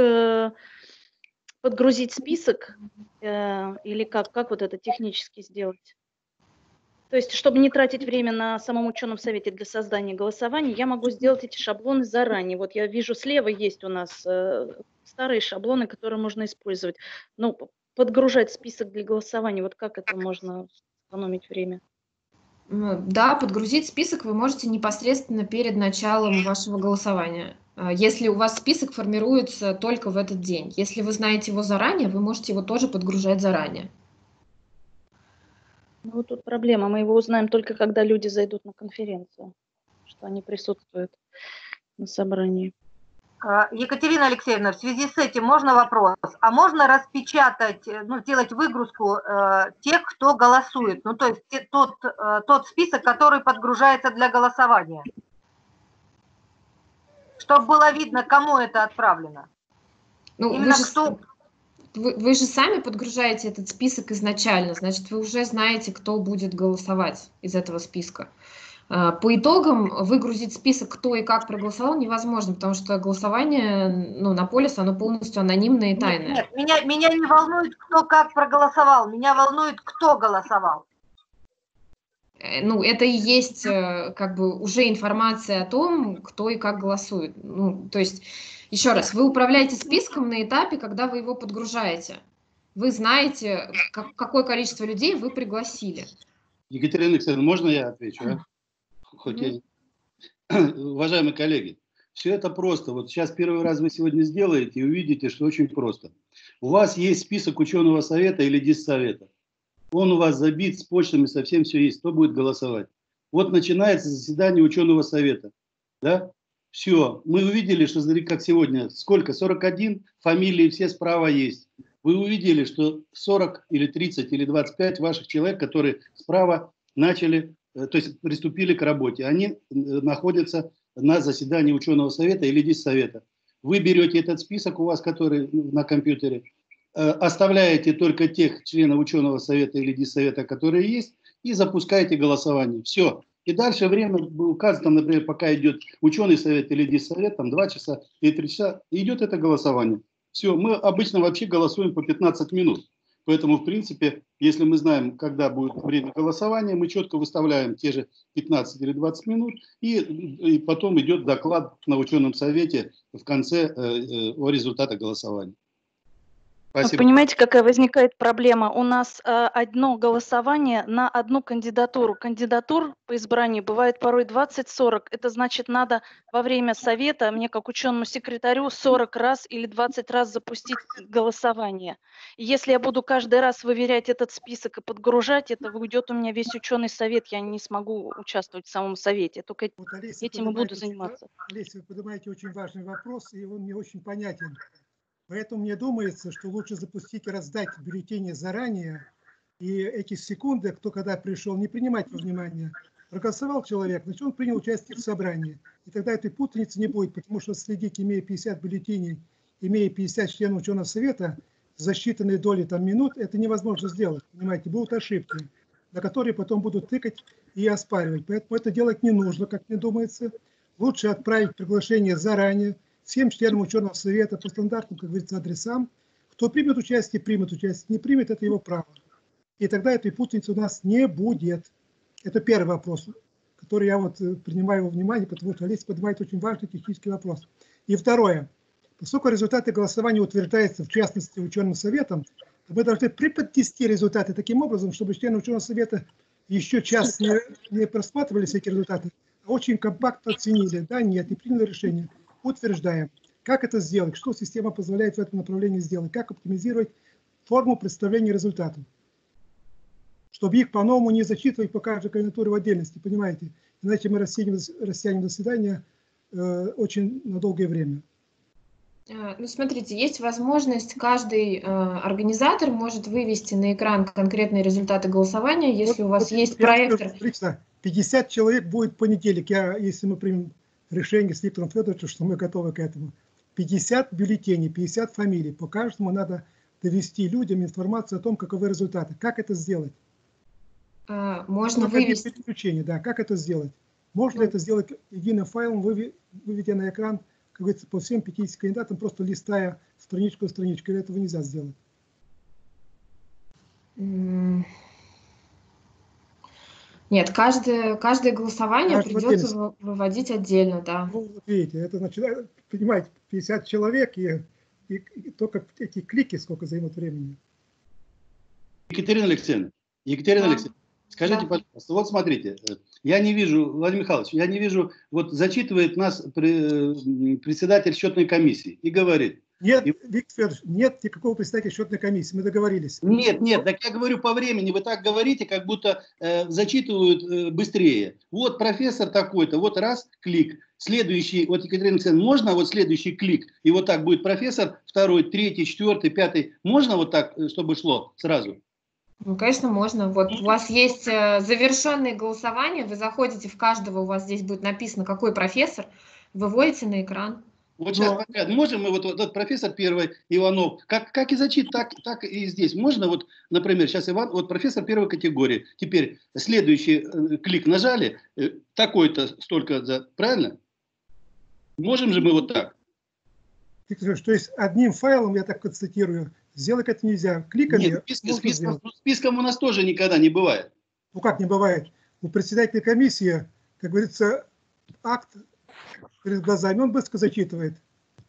подгрузить список или как вот это технически сделать? То есть, чтобы не тратить время на самом ученом совете для создания голосования, я могу сделать эти шаблоны заранее. Вот я вижу, слева есть у нас старые шаблоны, которые можно использовать. Но подгружать список для голосования, вот как это можно сэкономить время? Да, подгрузить список вы можете непосредственно перед началом вашего голосования. Если у вас список формируется только в этот день. Если вы знаете его заранее, вы можете его тоже подгружать заранее. Ну, вот тут проблема. Мы его узнаем только, когда люди зайдут на конференцию, что они присутствуют на собрании. Екатерина Алексеевна, в связи с этим можно вопрос? А можно распечатать, ну, сделать выгрузку тех, кто голосует? Ну, то есть тот список, который подгружается для голосования? Чтобы было видно, кому это отправлено. Ну, именно кто... Вы же сами подгружаете этот список изначально, значит, вы уже знаете, кто будет голосовать из этого списка. По итогам выгрузить список, кто и как проголосовал, невозможно, потому что голосование, ну, на полис, оно полностью анонимное и тайное. Нет, меня не волнует, кто как проголосовал, меня волнует, кто голосовал. Ну, это и есть как бы уже информация о том, кто и как голосует. Ну, то есть, еще раз, вы управляете списком на этапе, когда вы его подгружаете. Вы знаете, какое количество людей вы пригласили. Екатерина Александровна, можно я отвечу? А? Хоть я... Уважаемые коллеги, все это просто. Вот сейчас первый раз вы сегодня сделаете и увидите, что очень просто. У вас есть список ученого совета или диссовета. Он у вас забит с почтами, совсем все есть. Кто будет голосовать? Вот начинается заседание ученого совета. Да? Все. Мы увидели, что, как сегодня, сколько? 41 фамилии, все справа есть. Вы увидели, что 40 или 30 или 25 ваших человек, которые справа начали, то есть приступили к работе. Они находятся на заседании ученого совета или диссовета. Вы берете этот список у вас, который на компьютере, оставляете только тех членов ученого совета или диссовета, которые есть, и запускаете голосование. Все. И дальше время указано, там, например, пока идет ученый совет или диссовет, там 2 часа или 3 часа, идет это голосование. Все. Мы обычно вообще голосуем по 15 минут. Поэтому, в принципе, если мы знаем, когда будет время голосования, мы четко выставляем те же 15 или 20 минут, и потом идет доклад на ученом совете в конце о результатах голосования. Спасибо. Понимаете, какая возникает проблема? У нас одно голосование на одну кандидатуру. Кандидатур по избранию бывает порой 20-40. Это значит, надо во время совета, мне как ученому секретарю, 40 раз или 20 раз запустить голосование. И если я буду каждый раз выверять этот список и подгружать, это уйдет у меня весь ученый совет. Я не смогу участвовать в самом совете. Только вот, Олеся, этим и буду заниматься. Олеся, вы поднимаете очень важный вопрос, и он мне очень понятен. Поэтому мне думается, что лучше запустить и раздать бюллетени заранее, и эти секунды, кто когда пришел, не принимать во внимание. Проголосовал человек, значит, он принял участие в собрании. И тогда этой путаницы не будет, потому что следить, имея 50 бюллетеней, имея 50 членов ученого совета, за считанные доли там, минут, это невозможно сделать. Понимаете, будут ошибки, на которые потом будут тыкать и оспаривать. Поэтому это делать не нужно, как мне думается. Лучше отправить приглашение заранее, всем членам ученого совета по стандартным, как говорится, адресам. Кто примет участие, не примет, это его право. И тогда этой путаницы у нас не будет. Это первый вопрос, который я вот принимаю во внимание, потому что Олеся поднимает очень важный технический вопрос. И второе. Поскольку результаты голосования утверждаются, в частности, ученым советом, мы должны преподнести результаты таким образом, чтобы члены ученого совета еще час не просматривали все эти результаты, а очень компактно оценили. Да, нет, не приняли решение. Утверждаем. Как это сделать? Что система позволяет в этом направлении сделать? Как оптимизировать форму представления результатов? Чтобы их по-новому не зачитывать по каждой кандидатуре в отдельности, понимаете? Иначе мы растянем заседание очень на долгое время. Ну, смотрите, есть возможность, каждый организатор может вывести на экран конкретные результаты голосования, если у вас есть проектор. 50 человек будет в понедельник, если мы примем решение с Виктором Федоровичем, что мы готовы к этому. 50 бюллетеней, 50 фамилий. По каждому надо довести людям информацию о том, каковы результаты. Как это сделать? Можно вывести. Да, как это сделать? Можно ли это сделать единым файлом, выведя на экран, как говорится, по всем 50 кандидатам, просто листая страничку за страничкой? Или этого нельзя сделать? Нет, каждое голосование придется выводить отдельно, да. Ну, вот видите, это начинает, понимаете, 50 человек, и только эти клики сколько займут времени. Екатерина Алексеевна, скажите, пожалуйста, вот смотрите, я не вижу, Владимир Михайлович, я не вижу, вот зачитывает нас председатель счетной комиссии и говорит. Нет, Виктор Федорович, нет никакого председателя счетной комиссии, мы договорились. Нет, так я говорю по времени, вы так говорите, как будто зачитывают быстрее. Вот профессор такой-то, вот раз, клик. Следующий, вот Екатерина Александровна, можно вот следующий клик, и вот так будет профессор, второй, третий, четвертый, пятый. Можно вот так, чтобы шло сразу? Ну, конечно, можно. Вот у вас есть завершенные голосования, вы заходите в каждого, у вас здесь будет написано, какой профессор, выводите на экран. Вот сейчас можем мы, вот профессор первый, Иванов, как и зачитать, так и здесь. Можно вот, например, сейчас Иван, вот профессор первой категории, теперь следующий клик нажали, такой-то столько, правильно? Можем же мы вот так? То есть одним файлом, я так констатирую, сделать это нельзя. Кликами Нет, списком у нас тоже никогда не бывает. Ну как не бывает? У председателя комиссии, как говорится, акт перед глазами, он быстро зачитывает.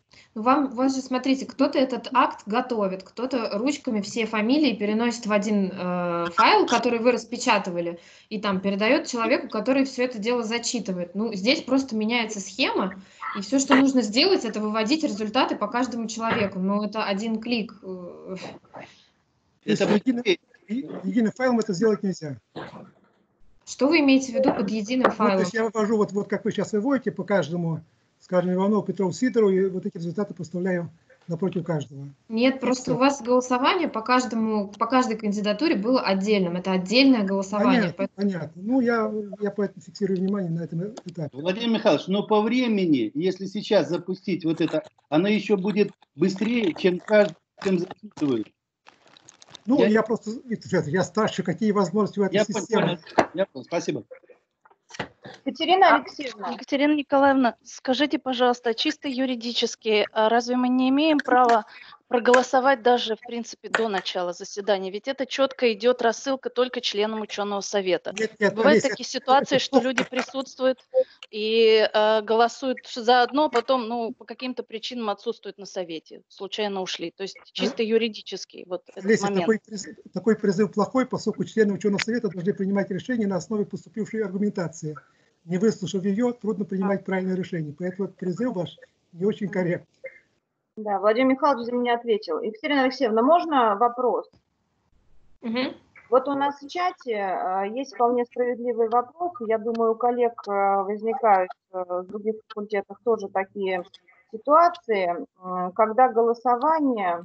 Ну, вас же, смотрите, кто-то этот акт готовит, кто-то ручками все фамилии переносит в один файл, который вы распечатывали, и там передает человеку, который все это дело зачитывает. Ну, здесь просто меняется схема, и все, что нужно сделать, это выводить результаты по каждому человеку. Ну, это один клик. То есть единым файлом это сделать нельзя. Что вы имеете в виду под единым Ну, то файлом? есть я вывожу, вот как вы сейчас выводите по каждому, скажем, Иванову, Петрову, Сидору, и вот эти результаты поставляю напротив каждого. Нет, просто у вас голосование по каждой кандидатуре было отдельным. Это отдельное голосование. Понятно. Ну, я поэтому фиксирую внимание на этом этапе. Владимир Михайлович, но по времени, если сейчас запустить вот это, оно еще будет быстрее, чем зачитывают. Ну, я просто, я старше, какие возможности у этой системы. Я понял, спасибо. Екатерина Алексеевна. Екатерина Николаевна, скажите, пожалуйста, чисто юридически, разве мы не имеем права проголосовать даже, в принципе, до начала заседания? Ведь это четко идет рассылка только членам ученого совета. Нет, бывают такие ситуации, что люди присутствуют и голосуют заодно, потом, ну, по каким-то причинам отсутствуют на совете, случайно ушли. То есть чисто юридически вот этот момент. Такой призыв плохой, поскольку члены ученого совета должны принимать решения на основе поступившей аргументации. Не выслушав ее, трудно принимать правильное решение. Поэтому призыв ваш не очень корректный. Да, Владимир Михайлович за меня ответил. Екатерина Алексеевна, можно вопрос? Угу. Вот у нас в чате есть вполне справедливый вопрос. Я думаю, у коллег возникают в других факультетах тоже такие ситуации, когда голосование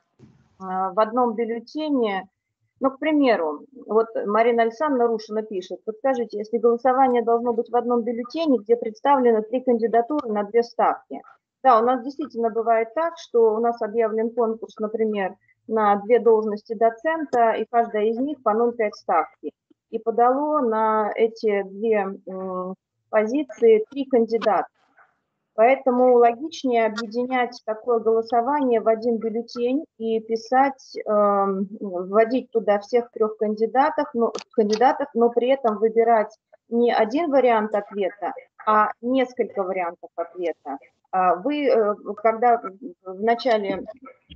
в одном бюллетене, ну, к примеру, вот Марина Александровна Рушина пишет: подскажите, если голосование должно быть в одном бюллетене, где представлены 3 кандидатуры на 2 ставки. Да, у нас действительно бывает так, что у нас объявлен конкурс, например, на 2 должности доцента, и каждая из них по 0,5 ставки. И подало на эти 2 позиции 3 кандидата. Поэтому логичнее объединять такое голосование в один бюллетень и писать, вводить туда всех 3 кандидатов, но при этом выбирать не один вариант ответа, а несколько вариантов ответа. Вы, когда в начале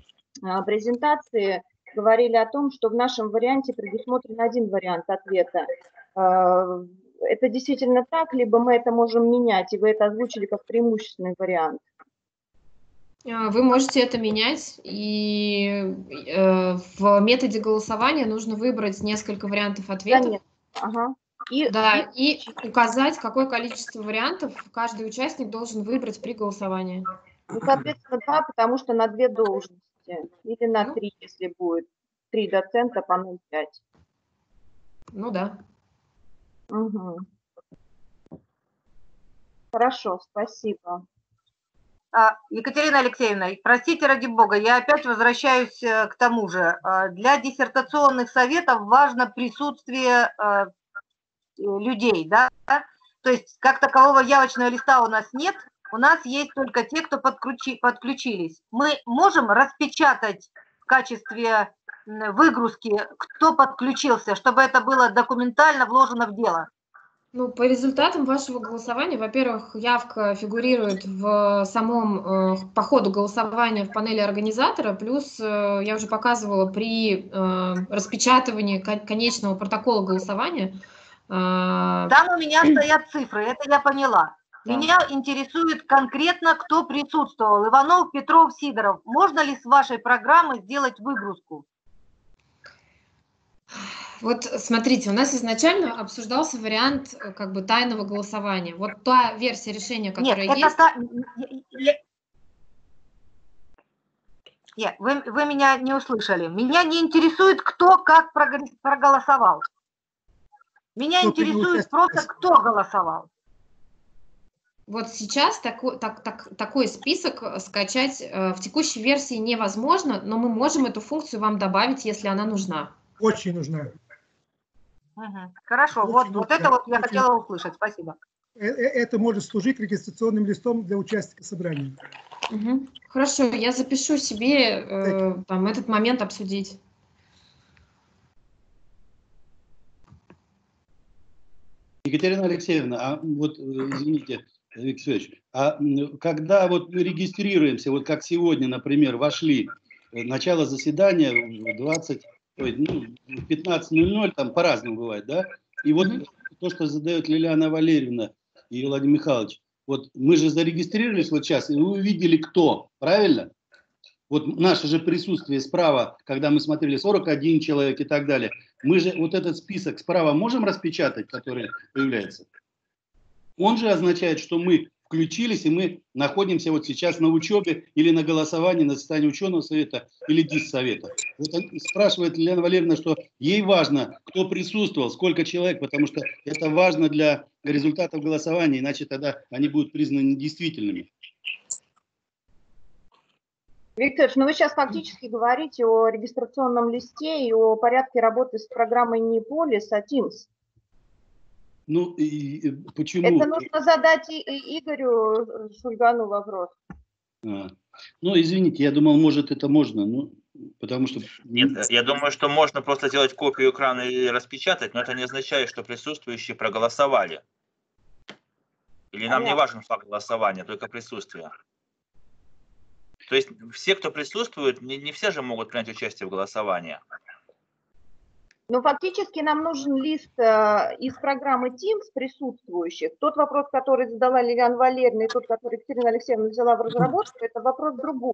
презентации говорили о том, что в нашем варианте предусмотрен один вариант ответа, это действительно так, либо мы это можем менять, и вы это озвучили как преимущественный вариант? Вы можете это менять, и в методе голосования нужно выбрать несколько вариантов ответов. Ага. И указать, какое количество вариантов каждый участник должен выбрать при голосовании. Ну, соответственно, 2, потому что на 2 должности. Или на 3, если будет 3 доцента по 0,5. Ну да. Угу. Хорошо, спасибо. Екатерина Алексеевна, простите ради бога, я опять возвращаюсь к тому же. Для диссертационных советов важно присутствие людей, да? То есть как такового явочного листа у нас нет, у нас есть только те, кто подключились. Мы можем распечатать в качестве выгрузки, кто подключился, чтобы это было документально вложено в дело? Ну, по результатам вашего голосования, во-первых, явка фигурирует в самом по ходу голосования в панели организатора, плюс я уже показывала при распечатывании конечного протокола голосования. Там у меня стоят цифры, это я поняла. Да. Меня интересует конкретно, кто присутствовал. Иванов, Петров, Сидоров. Можно ли с вашей программы сделать выгрузку? Вот смотрите, у нас изначально обсуждался вариант как бы тайного голосования. Вот та версия решения, которая есть... Нет, вы меня не услышали. Меня не интересует, кто как проголосовал. Меня интересует просто, кто голосовал. Вот сейчас такой список скачать в текущей версии невозможно, но мы можем эту функцию вам добавить, если она нужна. Очень нужна. Угу. Хорошо, вот это вот я хотела услышать, спасибо. Это может служить регистрационным листом для участника собрания. Угу. Хорошо, я запишу себе там, этот момент обсудить. Екатерина Алексеевна, а вот, извините, Виктор Федорович, а когда вот мы регистрируемся, вот как сегодня, например, вошли, начало заседания в 15:00, там по-разному бывает, да? И вот то, что задает Лилиана Валерьевна и Владимир Михайлович, вот мы же зарегистрировались вот сейчас, и вы увидели, кто, правильно? Вот наше же присутствие справа, когда мы смотрели 41 человек и так далее, мы же вот этот список справа можем распечатать, который появляется? Он же означает, что мы включились, и мы находимся вот сейчас на учебе или на голосовании, на заседании ученого совета или диссовета. Вот спрашивает Лилиана Валерьевна, что ей важно, кто присутствовал, сколько человек, потому что это важно для результатов голосования, иначе тогда они будут признаны недействительными. Виктор Ильич, ну вы сейчас фактически говорите о регистрационном листе и о порядке работы с программой не Polis, а Teams. Ну, и почему? Это нужно задать Игорю Шульгану вопрос. Ну, извините, я думал, может, это можно, ну, потому что... Нет, я думаю, что можно просто сделать копию экрана и распечатать, но это не означает, что присутствующие проголосовали. Или нам не важен факт голосования, только присутствие. То есть все, кто присутствует, не все же могут принять участие в голосовании. Ну, фактически нам нужен лист из программы Teams присутствующих. Тот вопрос, который задала Лилиана Валерьевна, и тот, который Екатерина Алексеевна взяла в разработку, это вопрос другой.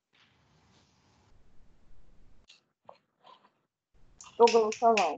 Кто голосовал?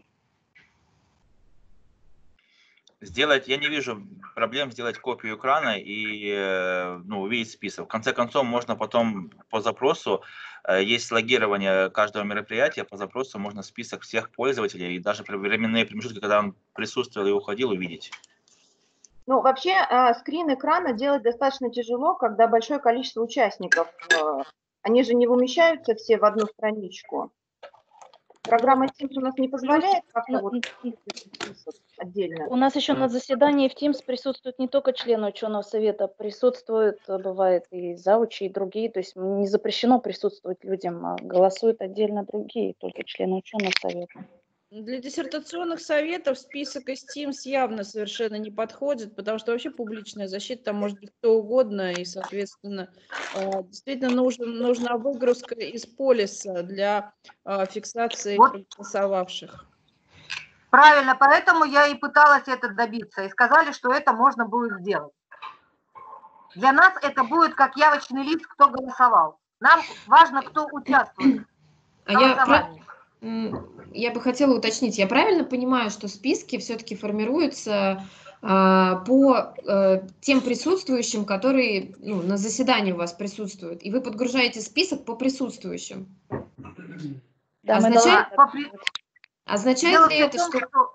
Сделать, я не вижу проблем сделать копию экрана и увидеть список. В конце концов, можно потом по запросу, есть логирование каждого мероприятия, по запросу можно список всех пользователей и даже временные промежутки, когда он присутствовал и уходил, увидеть. Ну, вообще, скрин экрана делать достаточно тяжело, когда большое количество участников. Они же не умещаются все в одну страничку. Программа Teams у нас не позволяет как-то вот отдельно. У нас еще на заседании в Teams присутствуют не только члены ученого совета, присутствуют, бывает, и заучи, и другие. То есть не запрещено присутствовать людям, а голосуют отдельно другие, только члены ученого совета. Для диссертационных советов список из Teams явно совершенно не подходит, потому что вообще публичная защита, там может быть кто угодно, и, соответственно, действительно нужна выгрузка из полиса для фиксации проголосовавших. Правильно, поэтому я и пыталась это добиться, и сказали, что это можно будет сделать. Для нас это будет как явочный лист, кто голосовал. Нам важно, кто участвует в голосовании. Я бы хотела уточнить, я правильно понимаю, что списки все-таки формируются по тем присутствующим, которые на заседании у вас присутствуют, и вы подгружаете список по присутствующим? Да, означает ли это, что...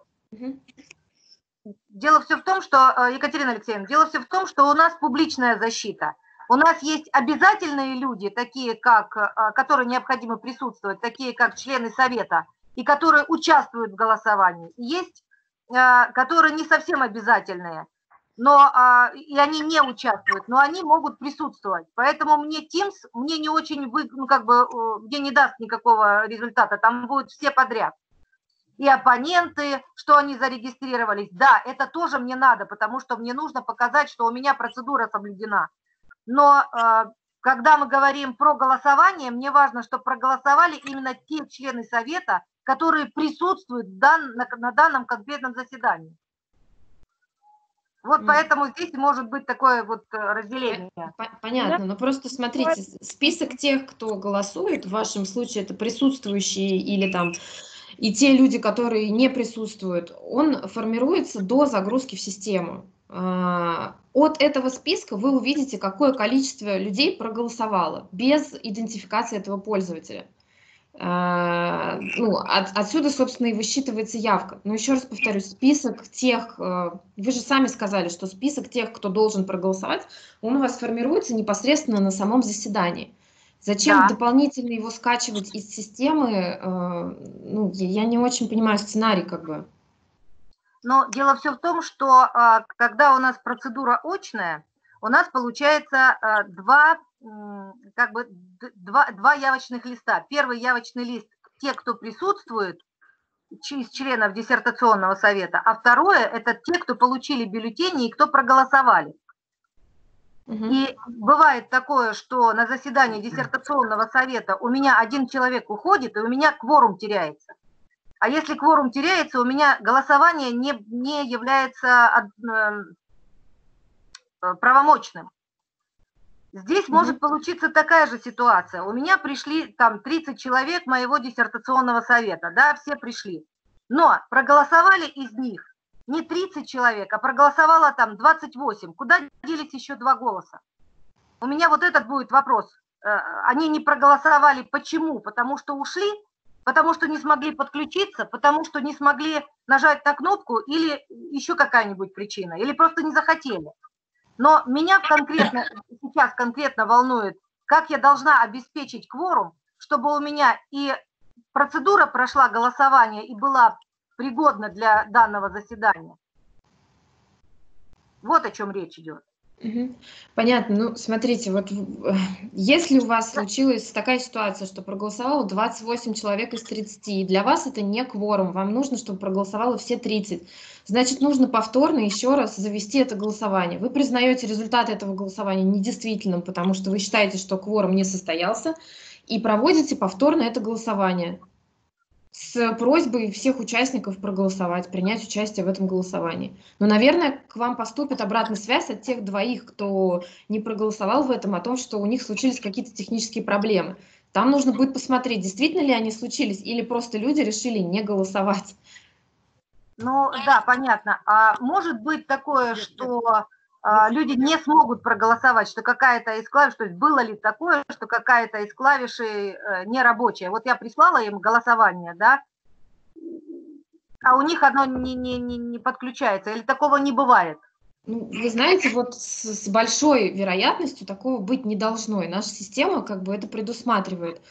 Дело все в том, что, Екатерина Алексеевна, дело все в том, что у нас публичная защита. У нас есть обязательные люди, такие как, которые необходимо присутствовать, такие как члены совета, и которые участвуют в голосовании. Есть, которые не совсем обязательные, но и они не участвуют, но они могут присутствовать. Поэтому мне Teams мне не очень, мне не даст никакого результата. Там будут все подряд. И оппоненты, что они зарегистрировались. Да, это тоже мне надо, потому что мне нужно показать, что у меня процедура соблюдена. Но когда мы говорим про голосование, мне важно, чтобы проголосовали именно те члены совета, которые присутствуют на данном конкретном заседании. Вот поэтому здесь может быть такое вот разделение. Понятно, но просто смотрите, список тех, кто голосует, в вашем случае это присутствующие или там и те люди, которые не присутствуют, он формируется до загрузки в систему. От этого списка вы увидите, какое количество людей проголосовало без идентификации этого пользователя. Отсюда, собственно, и высчитывается явка. Но еще раз повторюсь, список тех, вы же сами сказали, что список тех, кто должен проголосовать, он у вас формируется непосредственно на самом заседании. Зачем дополнительно его скачивать из системы? Я не очень понимаю сценарий как бы. Но дело все в том, что когда у нас процедура очная, у нас получается два явочных листа. Первый явочный лист – те, кто присутствует, из членов диссертационного совета, а второе – это те, кто получили бюллетени и кто проголосовали. И бывает такое, что на заседании диссертационного совета у меня один человек уходит, и у меня кворум теряется. А если кворум теряется, у меня голосование не является правомочным. Здесь может получиться такая же ситуация. У меня пришли там 30 человек моего диссертационного совета, да, все пришли. Но проголосовали из них не 30 человек, а проголосовало там 28. Куда делись еще 2 голоса? У меня вот этот будет вопрос. Они не проголосовали почему? Потому что ушли? Потому что не смогли подключиться? Потому что не смогли нажать на кнопку? Или еще какая-нибудь причина? Или просто не захотели? Но меня сейчас конкретно волнует, как я должна обеспечить кворум, чтобы у меня и процедура прошла голосование и была пригодна для данного заседания. Вот о чем речь идет. Понятно. Ну, смотрите, вот если у вас случилась такая ситуация, что проголосовало 28 человек из 30, и для вас это не кворум, вам нужно, чтобы проголосовало все 30, значит, нужно повторно еще раз завести это голосование. Вы признаете результат этого голосования недействительным, потому что вы считаете, что кворум не состоялся, и проводите повторно это голосование с просьбой всех участников проголосовать, принять участие в этом голосовании. Но, наверное, к вам поступит обратная связь от тех 2, кто не проголосовал в этом, о том, что у них случились какие-то технические проблемы. Там нужно будет посмотреть, действительно ли они случились, или просто люди решили не голосовать. Ну, да, понятно. А может быть такое, что люди не смогут проголосовать, что какая-то из клавиш, то есть было ли такое, что какая-то из клавишей не рабочая? Вот я прислала им голосование, да, а у них оно не подключается, или такого не бывает? Ну, вы знаете, вот с большой вероятностью такого быть не должно, и наша система как бы это предусматривает,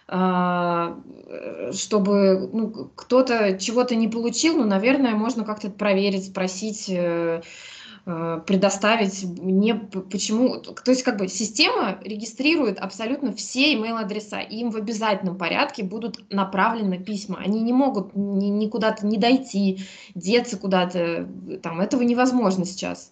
чтобы кто-то чего-то не получил, наверное, можно как-то это проверить, спросить, предоставить мне, почему, то есть как бы система регистрирует абсолютно все email-адреса, и им в обязательном порядке будут направлены письма, они не могут никуда-то не дойти, деться куда-то, там, этого невозможно сейчас.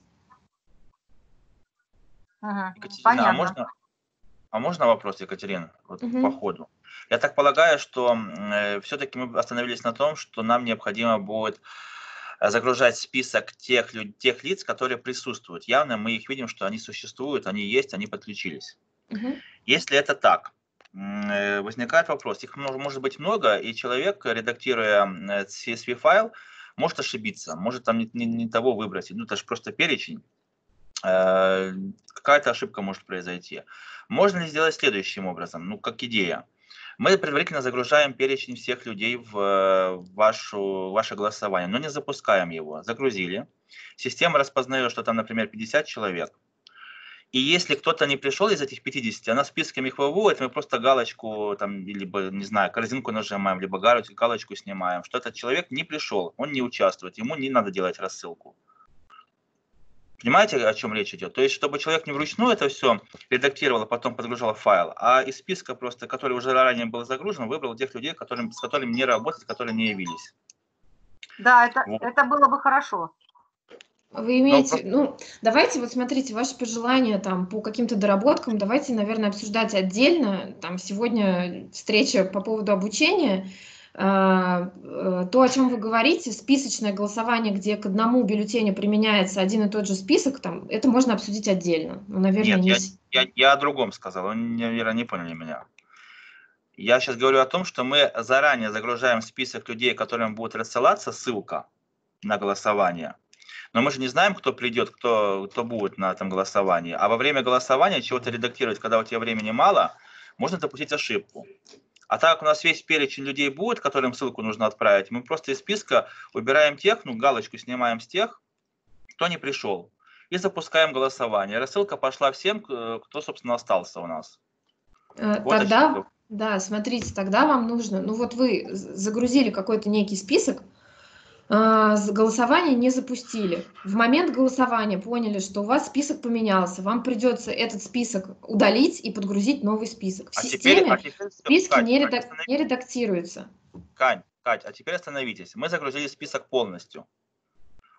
Екатерина, а можно вопрос, Екатерина, вот по ходу? Я так полагаю, что все-таки мы остановились на том, что нам необходимо будет загружать список тех лиц, которые присутствуют. Явно мы их видим, что они существуют, они есть, они подключились. Если это так, возникает вопрос, их может быть много, и человек, редактируя CSV-файл, может ошибиться, может там не того выбросить, это же просто перечень. Какая-то ошибка может произойти. Можно ли сделать следующим образом, как идея? Мы предварительно загружаем перечень всех людей в ваше голосование, но не запускаем его. Загрузили. Система распознает, что там, например, 50 человек. И если кто-то не пришел из этих 50, она списком их выводит, мы просто галочку, либо, не знаю, корзинку нажимаем, либо галочку снимаем, что этот человек не пришел, он не участвует, ему не надо делать рассылку. Понимаете, о чем речь идет? То есть, чтобы человек не вручную это все редактировал, а потом подгружал файл, а из списка просто, который уже ранее был загружен, выбрал тех людей, с которыми не работать, которые не явились. Да, это было бы хорошо. Вы имеете, давайте вот смотрите, ваши пожелания там по каким-то доработкам, давайте, наверное, обсуждать отдельно. Там сегодня встреча по поводу обучения. То, о чем вы говорите, списочное голосование, где к одному бюллетеню применяется один и тот же список, там, это можно обсудить отдельно. Наверное, нет, я о другом сказал, вы, наверное, не поняли меня. Я сейчас говорю о том, что мы заранее загружаем список людей, которым будет рассылаться ссылка на голосование, но мы же не знаем, кто придет, кто будет на этом голосовании, а во время голосования чего-то редактировать, когда у тебя времени мало, можно допустить ошибку. А так как у нас весь перечень людей будет, которым ссылку нужно отправить, мы просто из списка убираем тех, галочку снимаем с тех, кто не пришел, и запускаем голосование. Рассылка пошла всем, кто, собственно, остался у нас. Тогда, да, смотрите, тогда вам нужно, вот вы загрузили какой-то некий список, голосование не запустили. В момент голосования поняли, что у вас список поменялся. Вам придется этот список удалить и подгрузить новый список. В системе списки не редактируются. Кать, а теперь остановитесь. Мы загрузили список полностью.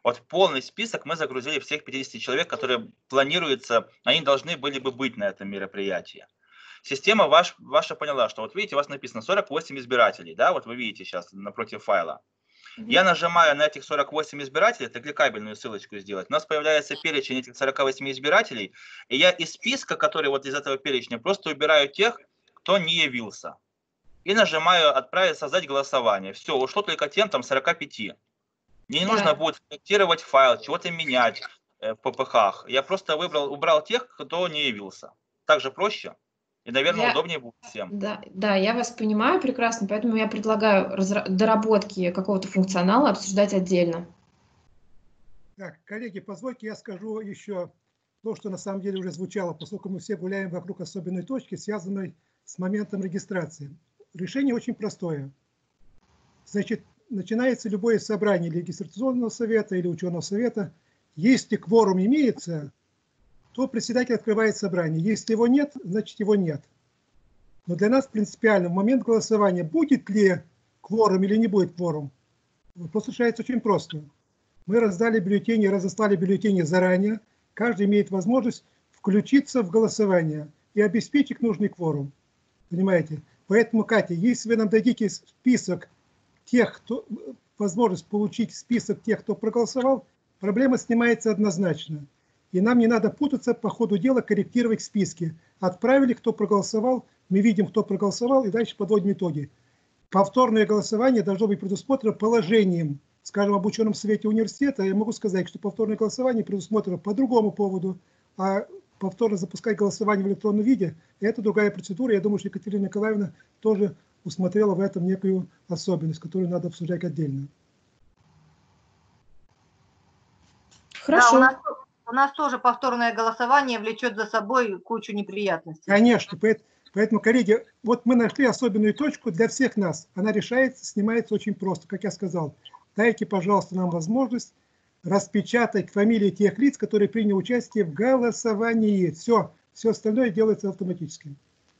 Вот полный список мы загрузили всех 50 человек, которые планируется, они должны были бы быть на этом мероприятии. Система ваша поняла, что вот видите, у вас написано 48 избирателей, да, вот вы видите сейчас напротив файла. Я нажимаю на этих 48 избирателей, это кликабельную ссылочку сделать, у нас появляется перечень этих 48 избирателей, и я из списка, который вот из этого перечня, просто убираю тех, кто не явился. И нажимаю «Отправить, создать голосование». Все, ушло только тем, там, 45. Мне не нужно будет корректировать файл, чего-то менять в ППХ. Я просто убрал тех, кто не явился. Так же проще и, наверное, удобнее будет всем. Да, я вас понимаю прекрасно, поэтому я предлагаю доработки какого-то функционала обсуждать отдельно. Так, коллеги, позвольте я скажу еще то, что на самом деле уже звучало, поскольку мы все гуляем вокруг особенной точки, связанной с моментом регистрации. Решение очень простое. Значит, начинается любое собрание регистрационного совета или ученого совета. Если кворум имеется, то председатель открывает собрание. Если его нет, значит его нет. Но для нас принципиально в момент голосования, будет ли кворум или не будет кворум, вопрос решается очень просто. Мы раздали бюллетени, разослали бюллетени заранее. Каждый имеет возможность включиться в голосование и обеспечить нужный кворум. Понимаете? Поэтому, Катя, если вы нам дадите список тех, кто, возможность получить список тех, кто проголосовал, проблема снимается однозначно. И нам не надо путаться по ходу дела, корректировать списки. Отправили, кто проголосовал, мы видим, кто проголосовал, и дальше подводим итоги. Повторное голосование должно быть предусмотрено положением, скажем, об ученом совете университета. Я могу сказать, что повторное голосование предусмотрено по другому поводу, а повторно запускать голосование в электронном виде – это другая процедура. Я думаю, что Екатерина Николаевна тоже усмотрела в этом некую особенность, которую надо обсуждать отдельно. Хорошо. Да, у нас тоже повторное голосование влечет за собой кучу неприятностей. Конечно. Поэтому, коллеги, вот мы нашли особенную точку для всех нас. Она решается, снимается очень просто, как я сказал. Дайте, пожалуйста, нам возможность распечатать фамилии тех лиц, которые приняли участие в голосовании. Все остальное делается автоматически.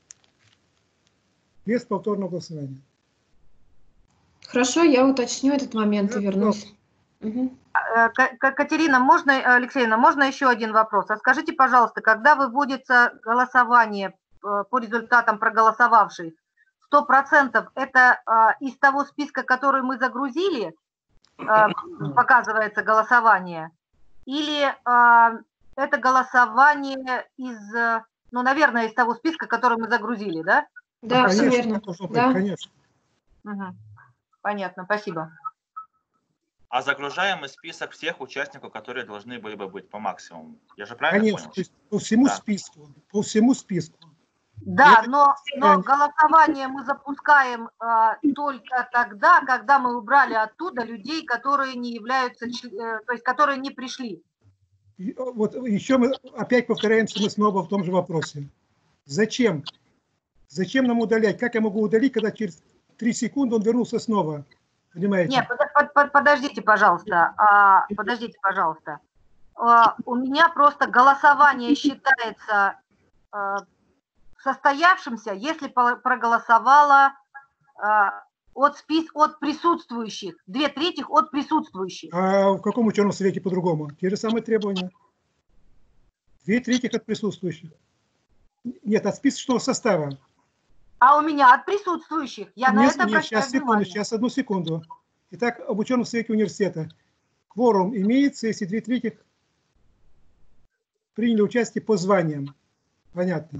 Без повторного голосования. Хорошо, я уточню этот момент и вернусь. Катерина, Алексеевна, можно еще один вопрос? А скажите, пожалуйста, когда выводится голосование по результатам проголосовавших, 100% это из того списка, который мы загрузили, показывается голосование, или это голосование из, ну, наверное, из того списка, который мы загрузили, да? Да, все верно. Да. Конечно. Угу. Понятно, спасибо. А загружаем мы список всех участников, которые должны были бы быть по максимуму. Я же правильно понял? То есть по всему списку. По всему списку. Да, но голосование мы запускаем только тогда, когда мы убрали оттуда людей, которые не являются, то есть которые не пришли. Вот еще мы опять повторяемся, мы снова в том же вопросе. Зачем? Зачем нам удалять? Как я могу удалить, когда через 3 секунды он вернулся снова? Понимаете? Нет, подождите, пожалуйста. Подождите, пожалуйста. У меня просто голосование считается состоявшимся, если проголосовало от присутствующих, 2/3 от присутствующих. А в каком ученом совете по-другому? Те же самые требования. 2/3 от присутствующих. Нет, от списочного состава. А у меня от присутствующих. Я на это обращаю внимание. Сейчас, одну секунду. Итак, об ученом совете университета. Кворум имеется, если 2/3 приняли участие по званиям. Понятно.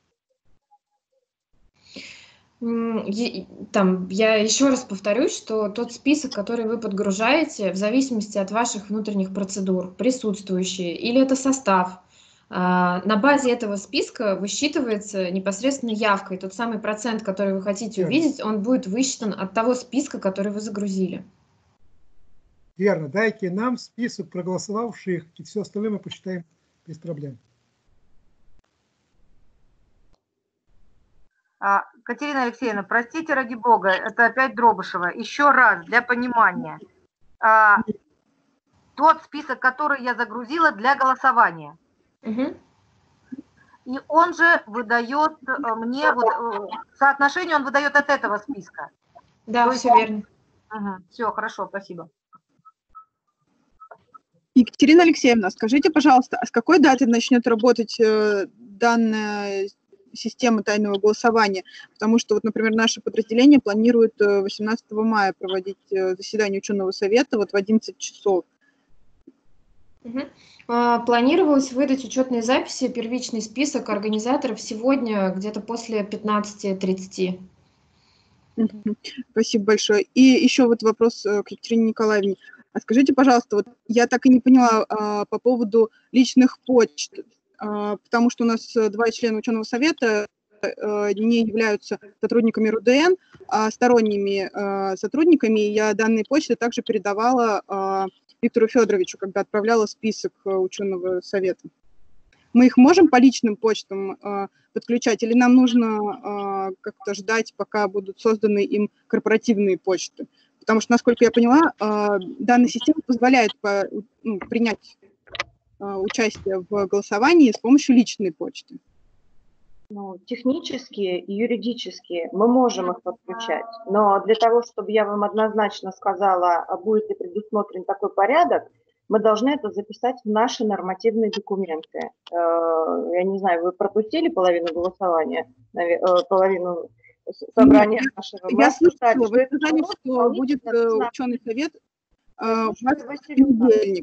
Я еще раз повторюсь, что тот список, который вы подгружаете, в зависимости от ваших внутренних процедур, присутствующие, или это состав, на базе этого списка высчитывается непосредственно явка, и тот самый процент, который вы хотите увидеть, он будет высчитан от того списка, который вы загрузили. Верно. Дайте нам список проголосовавших, и все остальное мы посчитаем без проблем. Катерина Алексеевна, простите ради бога, это опять Дробышева. Еще раз, для понимания. Тот список, который я загрузила для голосования. Угу. И он же выдает мне, соотношение он выдает от этого списка. Да, все верно. Угу. Все, хорошо, спасибо. Екатерина Алексеевна, скажите, пожалуйста, а с какой даты начнет работать данная система тайного голосования? Потому что, вот, например, наше подразделение планирует 18 мая проводить заседание ученого совета вот в 11 часов. Планировалось выдать учетные записи, первичный список организаторов сегодня где-то после 15:30. Спасибо большое. И еще вот вопрос к Екатерине Николаевне. А скажите, пожалуйста, вот я так и не поняла по поводу личных почт, потому что у нас 2 члена ученого совета не являются сотрудниками РУДН, а сторонними сотрудниками. Я данные почты также передавала Виктору Федоровичу, когда отправляла список ученого совета. Мы их можем по личным почтам подключать, или нам нужно как-то ждать, пока будут созданы им корпоративные почты? Потому что, насколько я поняла, данная система позволяет принять участие в голосовании с помощью личной почты. Ну, технически и юридически мы можем их подключать, но для того, чтобы я вам однозначно сказала, будет ли предусмотрен такой порядок, мы должны это записать в наши нормативные документы. Я не знаю, вы пропустили половину голосования, половину собрания нашего? Я слышала, вы сказали, что будет ученый совет в понедельник.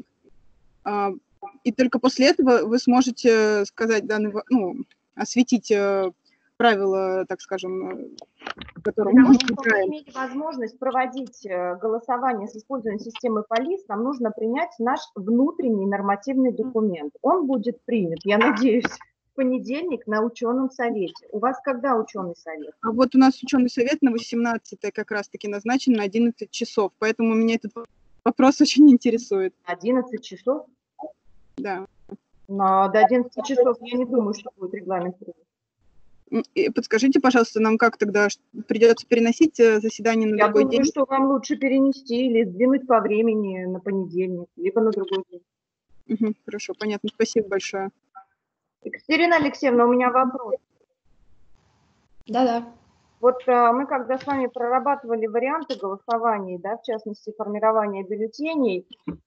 И только после этого вы сможете сказать осветить правила, так скажем, которые мы иметь возможность проводить голосование с использованием системы ПОЛИС, нам нужно принять наш внутренний нормативный документ. Он будет принят, я надеюсь, в понедельник на ученом совете. У вас когда ученый совет? А вот у нас ученый совет на 18-е как раз-таки назначен на 11 часов, поэтому меня этот вопрос очень интересует. 11 часов? Да. Но до 11 часов я не думаю, что будет регламент. Подскажите, пожалуйста, нам как тогда придется переносить заседание на другой день? Я думаю, что вам лучше перенести или сдвинуть по времени на понедельник, либо на другой день. Хорошо, понятно. Спасибо большое. Екатерина Алексеевна, у меня вопрос. Да-да. Вот мы когда с вами прорабатывали варианты голосований, да, в частности, формирования бюллетеней,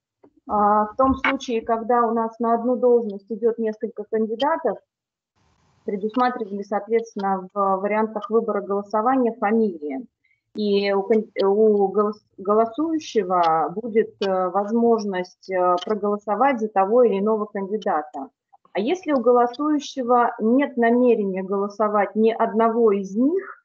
в том случае, когда у нас на одну должность идет несколько кандидатов, предусматривали, соответственно, в вариантах выбора голосования фамилии. И у голосующего будет возможность проголосовать за того или иного кандидата. А если у голосующего нет намерения голосовать ни одного из них,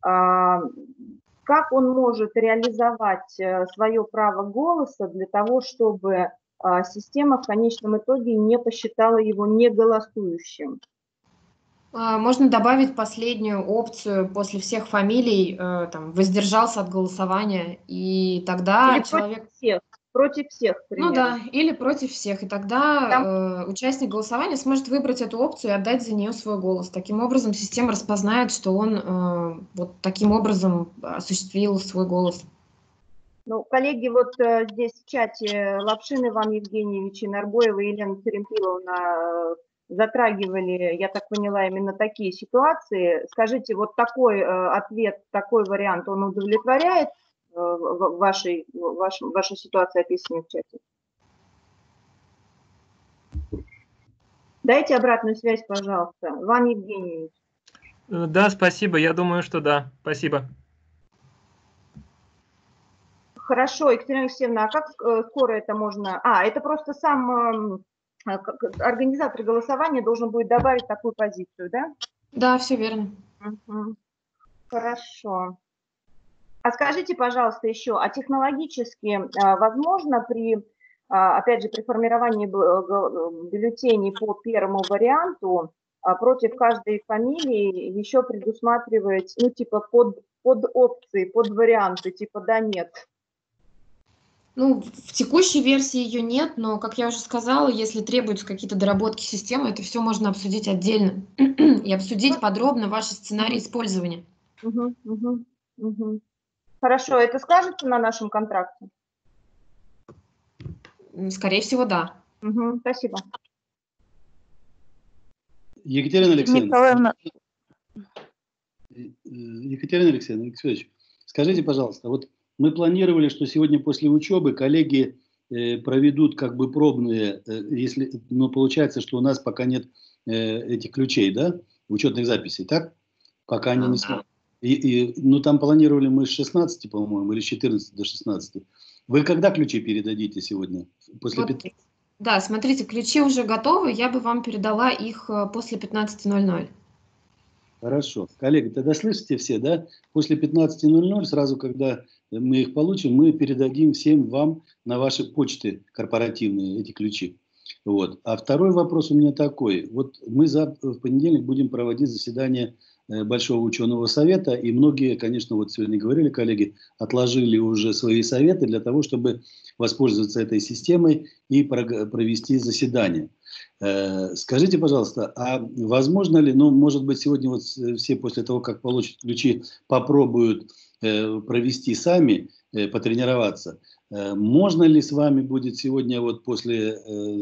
как он может реализовать свое право голоса для того, чтобы система в конечном итоге не посчитала его неголосующим? Можно добавить последнюю опцию после всех фамилий, там, воздержался от голосования, и тогда или человек... Против всех, примерно. Ну да, или против всех, и тогда участник голосования сможет выбрать эту опцию и отдать за нее свой голос. Таким образом, система распознает, что он вот таким образом осуществил свой голос. Ну, коллеги, вот здесь в чате Лапшин Иван Евгеньевич и Нарбоева Елена Церемпиловна затрагивали, я так поняла, именно такие ситуации. Скажите, вот такой ответ, такой вариант, он удовлетворяет вашей ситуации, описанной в чате? Дайте обратную связь, пожалуйста. Иван Евгеньевич. Да, спасибо. Я думаю, что да. Спасибо. Хорошо, Екатерина Алексеевна, а как скоро это можно... это просто сам организатор голосования должен будет добавить такую позицию, да? Да, все верно. Хорошо. А скажите, пожалуйста, еще, а технологически возможно опять же, при формировании бюллетеней по первому варианту против каждой фамилии еще предусматривать, ну, типа под опции, под варианты, типа да-нет? Ну, в текущей версии ее нет, но, как я уже сказала, если требуются какие-то доработки системы, это все можно обсудить отдельно и обсудить подробно ваши сценарии использования. Хорошо, это скажется на нашем контракте? Скорее всего, да. Спасибо. Екатерина Алексеевна. Николаевна. Екатерина Алексеевна, Алексеевич, скажите, пожалуйста, вот мы планировали, что сегодня после учебы коллеги проведут как бы пробные, если, но получается, что у нас пока нет этих ключей, да, учетных записей, так? Пока они не смогут. Ну, там планировали мы с 16, по-моему, или с 14 до 16. Вы когда ключи передадите сегодня? После 15? Да, смотрите, ключи уже готовы, я бы вам передала их после 15:00. Хорошо. Коллеги, тогда слышите все, да? После 15:00, сразу когда мы их получим, мы передадим всем вам на ваши почты корпоративные эти ключи. Вот. А второй вопрос у меня такой. Вот мы в понедельник будем проводить заседание Большого ученого совета, и многие, конечно, вот сегодня говорили коллеги, отложили уже свои советы для того, чтобы воспользоваться этой системой и провести заседание. Скажите, пожалуйста, а возможно ли, ну, может быть, сегодня вот все после того, как получат ключи, попробуют провести сами, потренироваться. Можно ли с вами будет сегодня вот после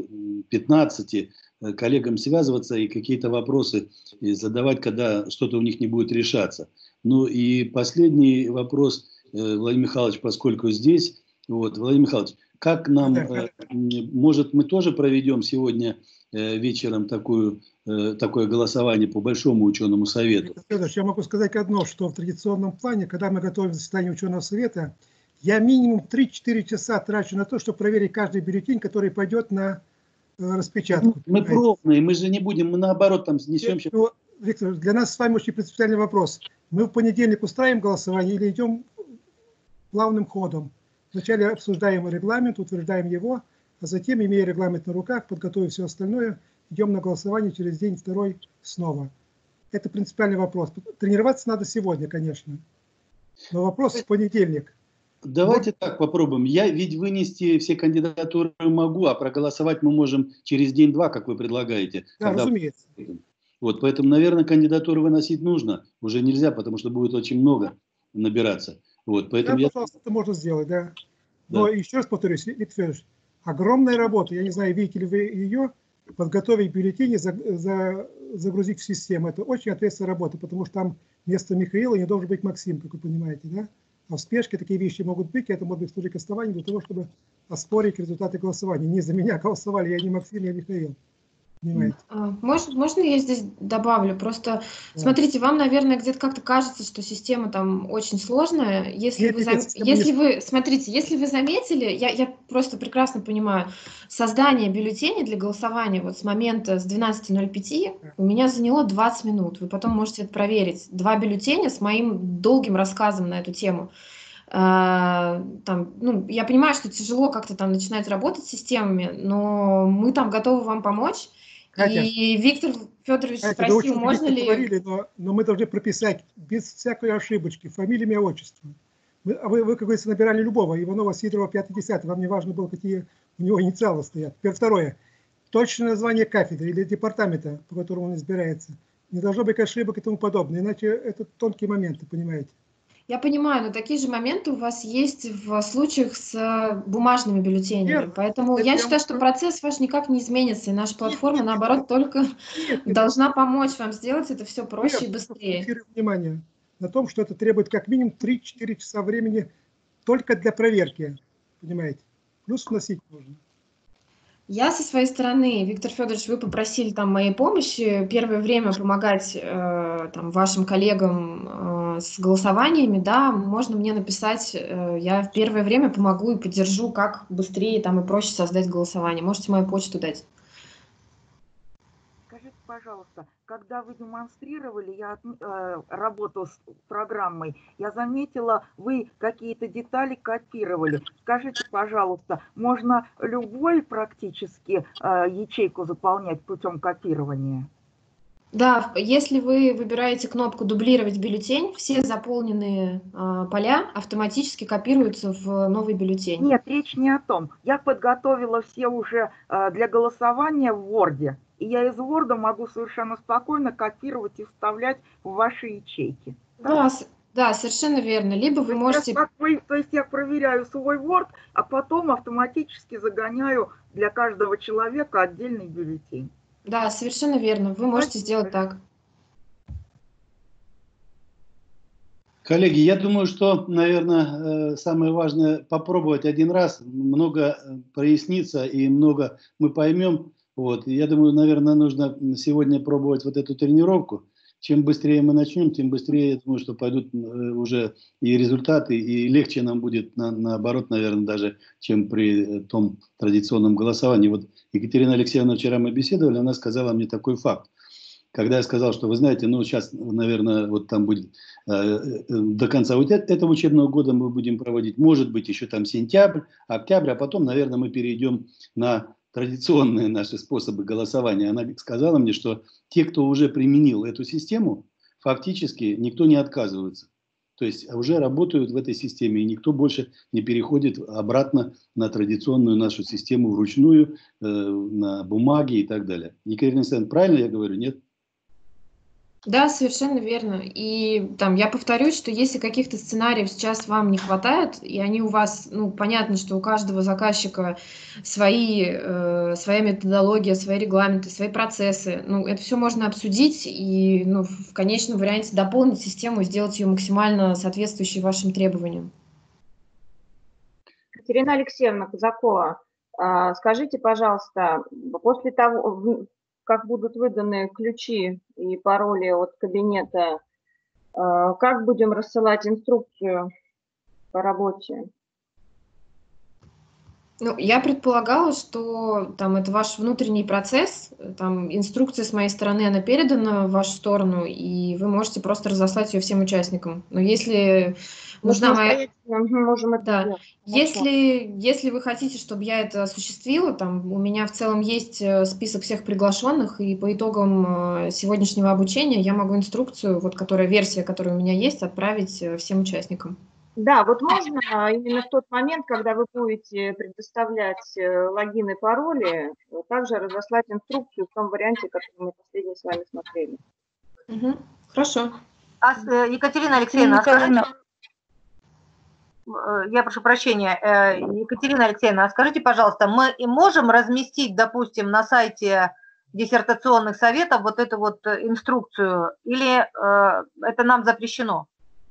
15 коллегам связываться и какие-то вопросы задавать, когда что-то у них не будет решаться? Ну и последний вопрос, Владимир Михайлович, поскольку здесь, вот, Владимир Михайлович, как нам, может, мы тоже проведем сегодня вечером такое голосование по Большому ученому совету? Я могу сказать одно, что в традиционном плане, когда мы готовим заседание ученого совета, я минимум 3-4 часа трачу на то, чтобы проверить каждый бюллетень, который пойдет на распечатку. Мы пробные, мы же не будем, мы наоборот там снесем. Виктор, для нас с вами очень принципиальный вопрос. Мы в понедельник устраиваем голосование или идем плавным ходом? Вначале обсуждаем регламент, утверждаем его, а затем, имея регламент на руках, подготовив все остальное, идем на голосование через день-второй снова. Это принципиальный вопрос. Тренироваться надо сегодня, конечно. Но вопрос в понедельник. Давайте так попробуем. Я ведь вынести все кандидатуры могу, а проголосовать мы можем через день-два, как вы предлагаете. Да, разумеется. Вот, поэтому, наверное, кандидатуры выносить нужно. Уже нельзя, потому что будет очень много набираться. Вот, поэтому да, пожалуйста, это можно сделать, да. Но еще раз повторюсь, Виктор Федорович, огромная работа, я не знаю, видите ли вы ее, подготовить бюллетени, загрузить в систему. Это очень ответственная работа, потому что там вместо Михаила не должен быть Максим, как вы понимаете, да? А в спешке такие вещи могут быть, и это может быть служить основанием для того, чтобы оспорить результаты голосования. Не за меня голосовали, я не Максим, я Михаил. Понимаете? Можно я здесь добавлю? Просто, смотрите, вам, наверное, где-то как-то кажется, что система там очень сложная. Если вы заметили, я просто прекрасно понимаю, создание бюллетеней для голосования вот с момента с 12:05 у меня заняло 20 минут. Вы потом можете это проверить. 2 бюллетеня с моим долгим рассказом на эту тему. Там, ну, я понимаю, что тяжело как-то там начинать работать с системами, но мы там готовы вам помочь. Катя, и Виктор Федорович спросил, можно ли... Говорили, но мы должны прописать без всякой ошибочки фамилию, имя, отчество. Вы, как говорится, набирали любого, Иванова, Сидорова, 5-10, вам не важно было, какие у него инициалы стоят. Теперь второе. Точное название кафедры или департамента, по которому он избирается. Не должно быть ошибок и тому подобное, иначе это тонкие моменты, понимаете. Я понимаю, но такие же моменты у вас есть в случаях с бумажными бюллетенями. Поэтому я считаю, что процесс ваш никак не изменится, и наша платформа, наоборот, только должна помочь вам сделать это все проще и быстрее. Внимание на том, что это требует как минимум 3-4 часа времени только для проверки, понимаете? Плюс вносить нужно. Я со своей стороны, Виктор Федорович, вы попросили там моей помощи первое время помогать там, вашим коллегам с голосованиями, да, можно мне написать, я в первое время помогу и поддержу, как быстрее там и проще создать голосование. Можете мою почту дать. Скажите, пожалуйста, когда вы демонстрировали работу с программой, я заметила, вы какие-то детали копировали. Скажите, пожалуйста, можно любой практически ячейку заполнять путем копирования? Да, если вы выбираете кнопку «Дублировать бюллетень», все заполненные поля автоматически копируются в новый бюллетень. Нет, речь не о том. Я подготовила все уже для голосования в Word. И я из Word могу совершенно спокойно копировать и вставлять в ваши ячейки. Да, да, совершенно верно. Либо вы можете... То есть я проверяю свой Word, а потом автоматически загоняю для каждого человека отдельный бюллетень. Да, совершенно верно. Вы можете сделать так. Коллеги, я думаю, что, наверное, самое важное попробовать один раз, много прояснится и много мы поймем. Вот. И я думаю, наверное, нужно сегодня пробовать вот эту тренировку. Чем быстрее мы начнем, тем быстрее, я думаю, что пойдут уже и результаты, и легче нам будет, наоборот, наверное, даже, чем при том традиционном голосовании. Вот Екатерина Алексеевна, вчера мы беседовали, она сказала мне такой факт. Когда я сказал, что, вы знаете, ну, сейчас, наверное, вот там будет до конца вот этого учебного года мы будем проводить, может быть, еще там сентябрь, октябрь, а потом, наверное, мы перейдем на традиционные наши способы голосования. Она сказала мне, что те, кто уже применил эту систему, фактически никто не отказывается. То есть уже работают в этой системе, и никто больше не переходит обратно на традиционную нашу систему вручную, на бумаге и так далее. Екатерина Александровна, правильно я говорю, нет? Да, совершенно верно. И там я повторюсь, что если каких-то сценариев сейчас вам не хватает, и они у вас, ну, понятно, что у каждого заказчика своя методология, свои регламенты, свои процессы, ну, это все можно обсудить и, ну, в конечном варианте дополнить систему и сделать ее максимально соответствующей вашим требованиям. Екатерина Алексеевна Казакова, скажите, пожалуйста, после того, как будут выданы ключи и пароли от кабинета, как будем рассылать инструкцию по работе? Ну, я предполагала, что там это ваш внутренний процесс, там инструкция с моей стороны, она передана в вашу сторону, и вы можете просто разослать ее всем участникам. Но если нужна моя... можем это Да. сделать. Если вы хотите, чтобы я это осуществила, там у меня в целом есть список всех приглашенных, и по итогам сегодняшнего обучения я могу инструкцию, вот версия, которая у меня есть, отправить всем участникам. Да, вот можно именно в тот момент, когда вы будете предоставлять логины и пароли, также разослать инструкцию в том варианте, который мы последний с вами смотрели. Хорошо. Екатерина Алексеевна, я прошу прощения, Екатерина Алексеевна, скажите, пожалуйста, мы можем разместить, допустим, на сайте диссертационных советов вот эту вот инструкцию, или это нам запрещено?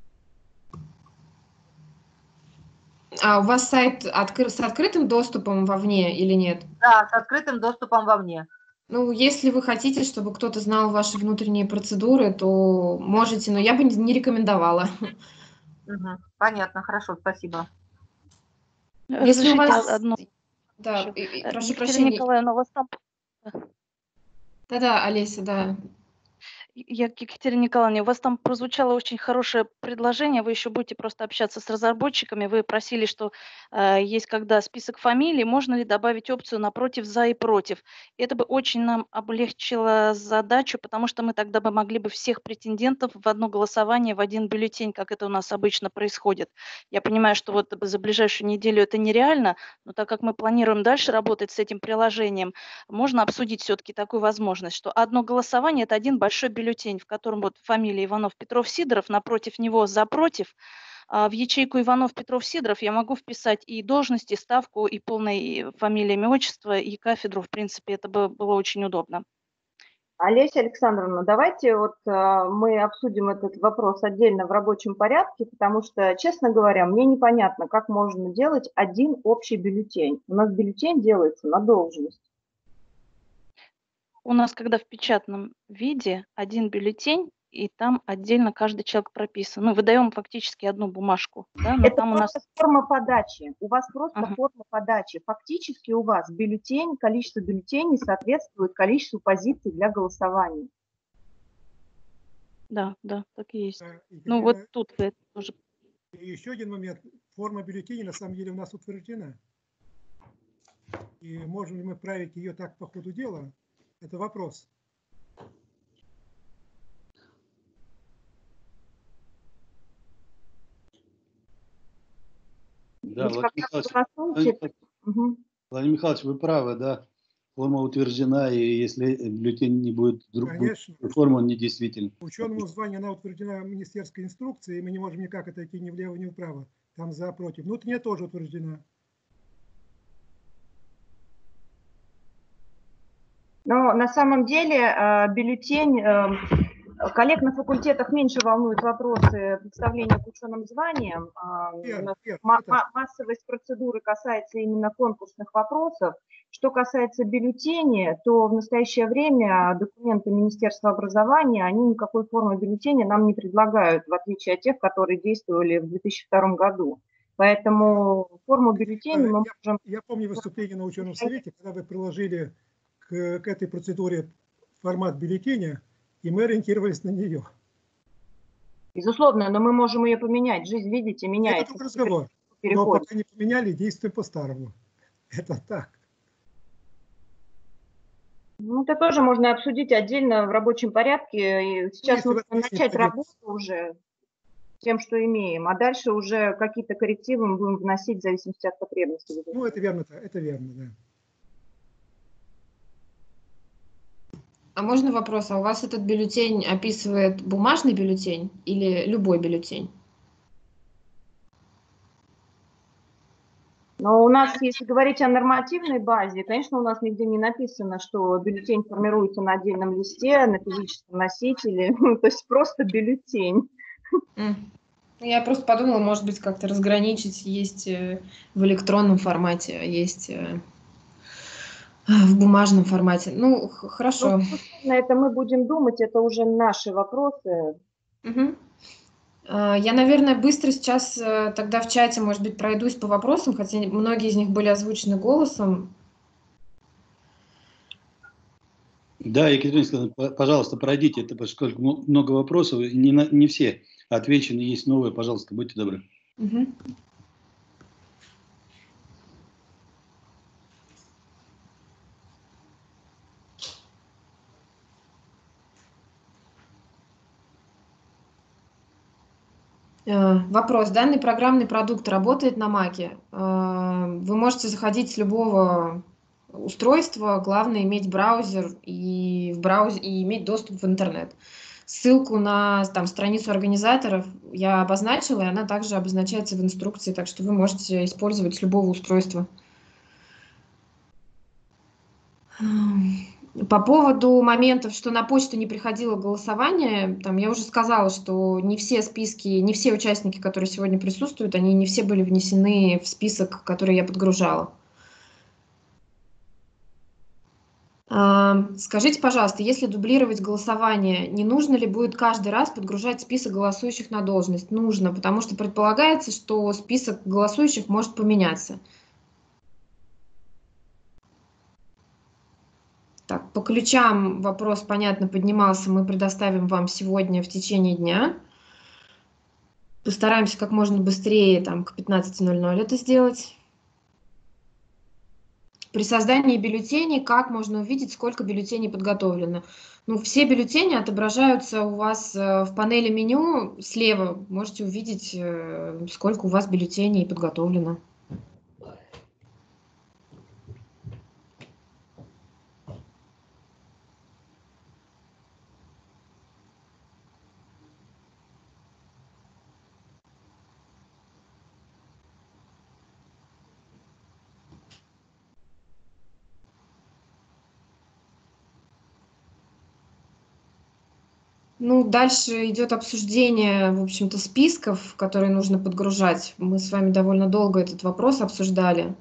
А у вас сайт с открытым доступом вовне или нет? Да, с открытым доступом вовне. Ну, если вы хотите, чтобы кто-то знал ваши внутренние процедуры, то можете, но я бы не рекомендовала. Понятно, хорошо, спасибо. Если у вас... одно... Да, прошу Екатерина прощения. Николаевна, у вас там... Да-да, Олеся, да. Екатерина Николаевна, у вас там прозвучало очень хорошее предложение, вы еще будете просто общаться с разработчиками, вы просили, что есть когда список фамилий, можно ли добавить опцию напротив «за» и «против». Это бы очень нам облегчило задачу, потому что мы тогда бы могли бы всех претендентов в одно голосование, в один бюллетень, как это у нас обычно происходит. Я понимаю, что вот за ближайшую неделю это нереально, но так как мы планируем дальше работать с этим приложением, можно обсудить все-таки такую возможность, что одно голосование – это один большой бюллетень, в котором вот фамилия Иванов, Петров, Сидоров, напротив него «за», «против». А в ячейку Иванов, Петров, Сидоров я могу вписать и должность, и ставку, и полное фамилия, имя, отчество, и кафедру. В принципе, это бы было очень удобно. Олеся Александровна, давайте вот мы обсудим этот вопрос отдельно в рабочем порядке, потому что, честно говоря, мне непонятно, как можно делать один общий бюллетень. У нас бюллетень делается на должность. У нас, когда в печатном виде один бюллетень, и там отдельно каждый человек прописан. Мы выдаем фактически одну бумажку. Да, но это там просто у нас... форма подачи. У вас просто форма подачи. Фактически у вас бюллетень, количество бюллетеней соответствует количеству позиций для голосования. Да, так и есть. Ну вот тут вы тоже... И еще один момент. Форма бюллетеней на самом деле у нас утверждена. И можем ли мы править ее так по ходу дела? Это вопрос. Да, Владимир Михайлович, вы правы, да. Форма утверждена, и если бюллетень не будет другой формы, он недействителен. Ученому званию она утверждена министерской инструкцией, и мы не можем никак отойти ни влево, ни вправо. Там за, против. Внутренняя тоже утверждена. Но на самом деле бюллетень Коллег на факультетах меньше волнуют вопросы представления к ученым званиям. Массовость процедуры касается именно конкурсных вопросов. Что касается бюллетеней, то в настоящее время документы Министерства образования, они никакой формы бюллетеня нам не предлагают, в отличие от тех, которые действовали в 2002 году. Поэтому форму бюллетеней мы можем... Я помню выступление на ученом совете, когда вы приложили к этой процедуре формат бюллетеня, и мы ориентировались на нее. Безусловно, но мы можем ее поменять. Жизнь, видите, меняется. Это только разговор. Но пока не поменяли, действуем по-старому. Это так. Ну, это тоже можно обсудить отдельно в рабочем порядке. И сейчас нужно начать работу уже тем, что имеем, а дальше уже какие-то коррективы мы будем вносить в зависимости от потребностей. Ну, это верно, да. А можно вопрос? А у вас этот бюллетень описывает бумажный бюллетень или любой бюллетень? Но у нас, если говорить о нормативной базе, конечно, у нас нигде не написано, что бюллетень формируется на отдельном листе, на физическом носителе, то есть просто бюллетень. Я просто подумала, может быть, как-то разграничить, есть в электронном формате, а есть в бумажном формате. Ну, хорошо. Ну, на это мы будем думать, это уже наши вопросы. Угу. Я, наверное, быстро сейчас тогда в чате, может быть, пройдусь по вопросам, хотя многие из них были озвучены голосом. Да, Екатерина, пожалуйста, пройдите, это поскольку много вопросов, и не все отвечены, есть новые, пожалуйста, будьте добры. Угу. Вопрос. Данный программный продукт работает на Маке. Вы можете заходить с любого устройства, главное иметь браузер и иметь доступ в интернет. Ссылку на страницу организаторов я обозначила, и она также обозначается в инструкции, так что вы можете использовать с любого устройства. По поводу моментов, что на почту не приходило голосование, я уже сказала, что не все списки, не все участники, которые сегодня присутствуют, они не все были внесены в список, который я подгружала. Скажите, пожалуйста, если дублировать голосование, не нужно ли будет каждый раз подгружать список голосующих на должность? Нужно, потому что предполагается, что список голосующих может поменяться. Так, по ключам вопрос, понятно, поднимался, мы предоставим вам сегодня в течение дня. Постараемся как можно быстрее, к 15:00 это сделать. При создании бюллетеней как можно увидеть, сколько бюллетеней подготовлено? Все бюллетени отображаются у вас в панели меню слева. Можете увидеть, сколько у вас бюллетеней подготовлено. Дальше идет обсуждение, в общем-то, списков, которые нужно подгружать. Мы с вами довольно долго этот вопрос обсуждали.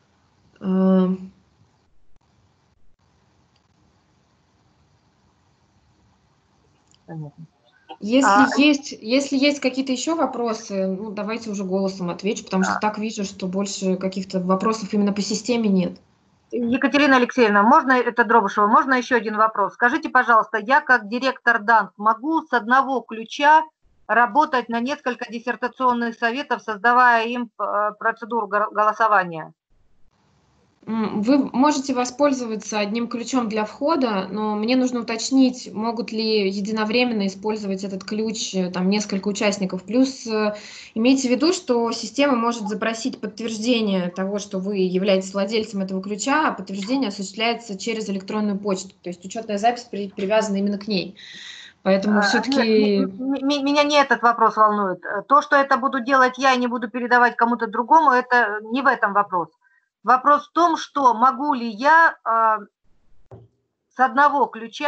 Если есть какие-то еще вопросы, давайте уже голосом отвечу, потому что так вижу, что больше каких-то вопросов именно по системе нет. Екатерина Алексеевна, это Дробышева, можно еще один вопрос? Скажите, пожалуйста, я как директор ДАНК могу с одного ключа работать на несколько диссертационных советов, создавая им процедуру голосования? Вы можете воспользоваться одним ключом для входа, но мне нужно уточнить, могут ли единовременно использовать этот ключ несколько участников. Плюс имейте в виду, что система может запросить подтверждение того, что вы являетесь владельцем этого ключа, а подтверждение осуществляется через электронную почту. То есть учетная запись привязана именно к ней. Поэтому все-таки... Меня не этот вопрос волнует. То, что это буду делать я и не буду передавать кому-то другому, это не в этом вопрос. Вопрос в том, что могу ли я с одного ключа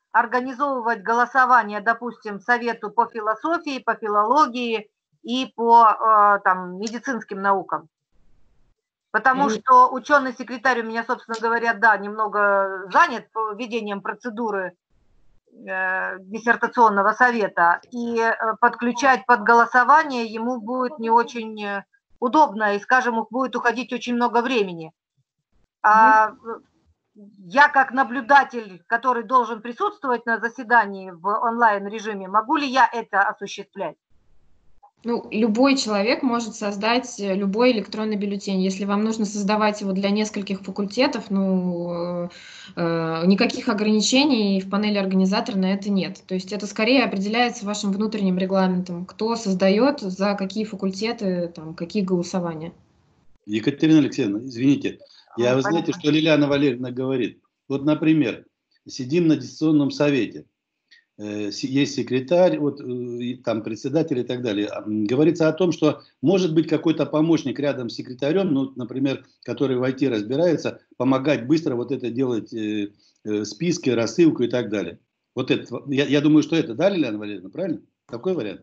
организовывать голосование, допустим, совету по философии, по филологии и по там, медицинским наукам? Потому что ученый-секретарь у меня, собственно говоря, да, немного занят ведением процедуры диссертационного совета, и подключать под голосование ему будет не очень удобно, и, скажем, будет уходить очень много времени. А я как наблюдатель, который должен присутствовать на заседании в онлайн-режиме, могу ли я это осуществлять? Ну, любой человек может создать любой электронный бюллетень. Если вам нужно создавать его для нескольких факультетов, ну, никаких ограничений в панели организатора на это нет. То есть это скорее определяется вашим внутренним регламентом, кто создает, за какие факультеты, там, какие голосования. Екатерина Алексеевна, извините, вы знаете, что Лилиана Валерьевна говорит? Вот, например, сидим на дистанционном совете. Есть секретарь, вот, там председатель и так далее. Говорится о том, что может быть какой-то помощник рядом с секретарем, ну, например, который в IT разбирается, помогать быстро вот это делать, списки, рассылку и так далее. Вот это, я думаю, что это, да, Лилиана Валерьевна, правильно? Такой вариант?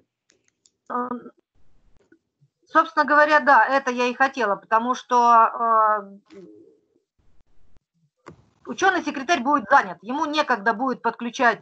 Собственно говоря, да, это я и хотела, потому что ученый-секретарь будет занят, ему некогда будет подключать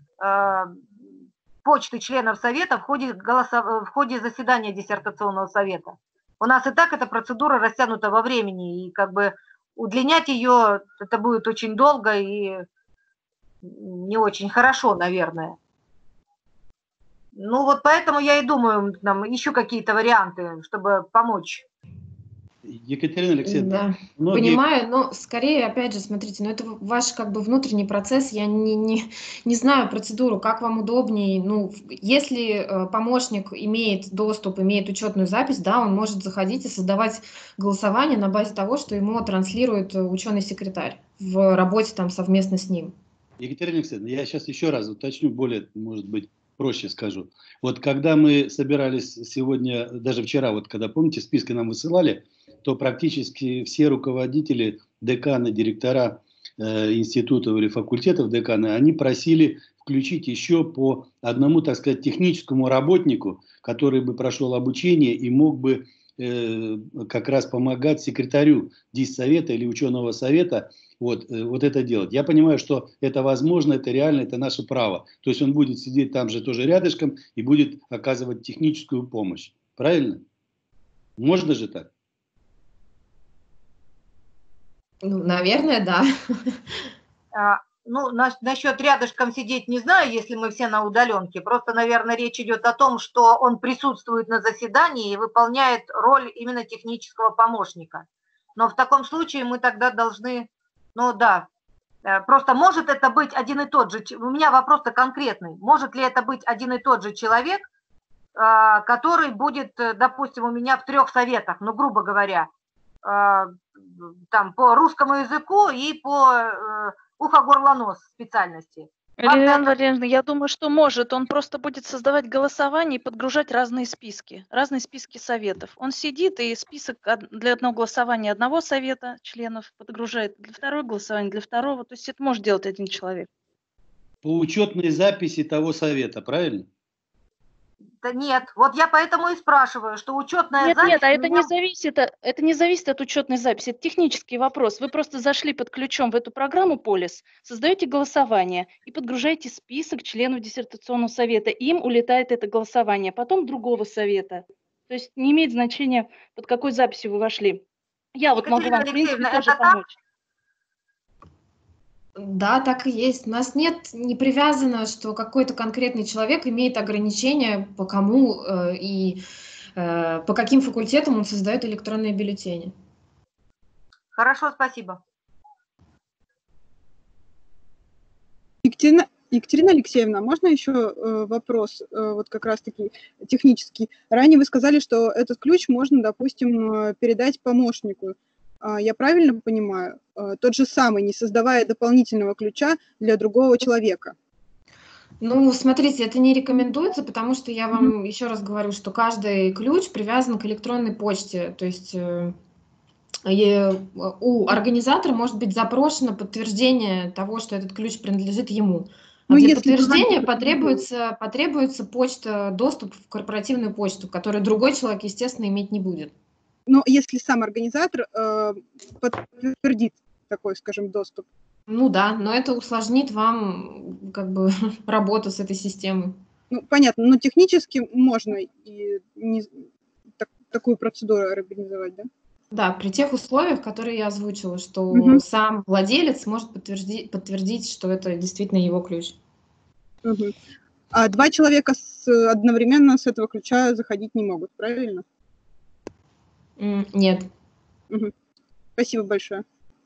почты членов совета в ходе заседания диссертационного совета. У нас и так эта процедура растянута во времени, и как бы удлинять ее это будет очень долго и не очень хорошо, наверное. Ну вот поэтому я и думаю, там, ищу какие-то варианты, чтобы помочь. Екатерина Алексеевна. Да, понимаю, но скорее, опять же, смотрите, ну это ваш как бы внутренний процесс, я не знаю процедуру, как вам удобнее. Ну, если помощник имеет доступ, имеет учетную запись, да, он может заходить и создавать голосование на базе того, что ему транслирует ученый-секретарь в работе там совместно с ним. Екатерина Алексеевна, я сейчас еще раз уточню, более, может быть, проще скажу. Вот когда мы собирались сегодня, даже вчера, вот когда, помните, списки нам высылали, то практически все руководители, деканы, директора институтов или факультетов деканы, они просили включить еще по одному, так сказать, техническому работнику, который бы прошел обучение и мог бы как раз помогать секретарю диссовета или ученого совета вот это делать. Я понимаю, что это возможно, это реально, это наше право. То есть он будет сидеть там же тоже рядышком и будет оказывать техническую помощь. Правильно? Можно же так? Ну, наверное, да. Ну, насчет рядышком сидеть не знаю, если мы все на удаленке. Просто, наверное, речь идет о том, что он присутствует на заседании и выполняет роль именно технического помощника. Но в таком случае мы тогда должны, ну да, просто может это быть один и тот же, у меня вопрос-то конкретный, может ли это быть один и тот же человек, который будет, допустим, у меня в 3 советах, ну, грубо говоря, там по русскому языку и по ухо-горло-нос специальности. Лилиана Валерьевна, я думаю, что может. Он просто будет создавать голосование и подгружать разные списки советов. Он сидит и список для одного голосования одного совета членов подгружает, для второго голосования, для второго. То есть это может делать один человек. По учетной записи того совета, правильно? Да нет, вот я поэтому и спрашиваю, что учетная запись... Нет, это не зависит от учетной записи, это технический вопрос. Вы просто зашли под ключом в эту программу Полис, создаете голосование и подгружаете список членов диссертационного совета. Им улетает это голосование, потом другого совета. То есть не имеет значения, под какой записью вы вошли. Я вот могу вам, в принципе, тоже помочь. Да, так и есть. У нас не привязано, что какой-то конкретный человек имеет ограничения, по кому и по каким факультетам он создает электронные бюллетени. Хорошо, спасибо. Екатерина Алексеевна, можно еще вопрос, вот как раз-таки технический? Ранее вы сказали, что этот ключ можно, допустим, передать помощнику. Я правильно понимаю? Тот же самый, не создавая дополнительного ключа для другого человека. Ну, смотрите, это не рекомендуется, потому что я вам еще раз говорю, что каждый ключ привязан к электронной почте. То есть у организатора может быть запрошено подтверждение того, что этот ключ принадлежит ему. А для подтверждения потребуется почта, доступ в корпоративную почту, который другой человек, естественно, иметь не будет. Но если сам организатор подтвердит такой, скажем, доступ. Ну да, но это усложнит вам как бы работу с этой системой. Ну, понятно, но технически можно и такую процедуру организовать, да? Да, при тех условиях, которые я озвучила, что сам владелец может подтвердить, что это действительно его ключ. А 2 человека одновременно с этого ключа заходить не могут, правильно? Нет. Спасибо большое.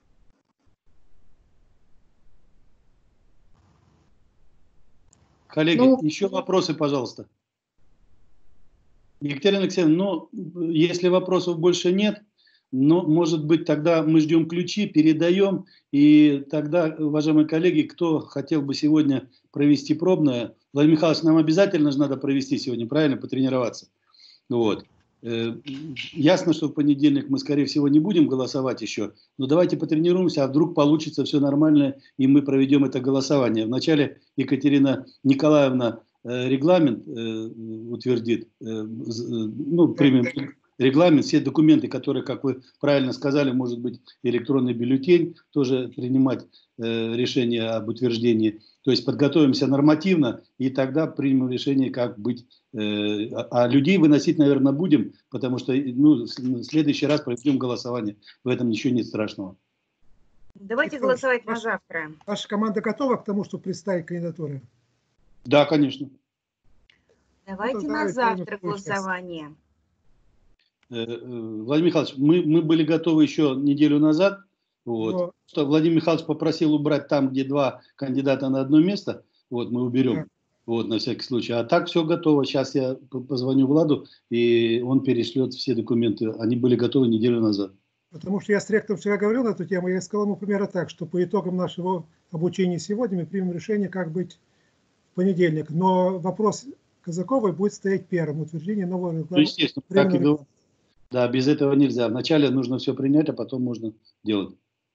Коллеги, еще вопросы, пожалуйста. Екатерина Алексеевна, если вопросов больше нет, может быть, тогда мы ждем ключи, передаем, и тогда, уважаемые коллеги, кто хотел бы сегодня провести пробное, Владимир Михайлович, нам обязательно же надо провести сегодня, правильно, потренироваться. Вот. Ясно, что в понедельник мы, скорее всего, не будем голосовать еще, но давайте потренируемся, а вдруг получится все нормально, и мы проведем это голосование. Вначале Екатерина Николаевна регламент утвердит, примем регламент, все документы, которые, как вы правильно сказали, может быть, электронный бюллетень, тоже принимать решение об утверждении. То есть подготовимся нормативно, и тогда примем решение, как быть. А людей выносить, наверное, будем, потому что в следующий раз проведем голосование. В этом ничего нет страшного. Давайте голосовать на завтра. Ваша команда готова к тому, чтобы представить кандидатуры? Да, конечно. Давайте на завтра голосование. Владимир Михайлович, мы были готовы еще неделю назад. Вот. Что Владимир Михайлович попросил убрать там, где 2 кандидата на одно место. Вот, мы уберем. Вот, на всякий случай. А так все готово. Сейчас я позвоню Владу, и он перешлет все документы. Они были готовы неделю назад. Потому что я с ректором вчера говорил на эту тему, я сказал ему примерно так, что по итогам нашего обучения сегодня мы примем решение, как быть в понедельник. Но вопрос Казаковой будет стоять первым. Утверждение нового регламента. Ну, естественно, так и было. Да, без этого нельзя. Вначале нужно все принять, а потом можно делать.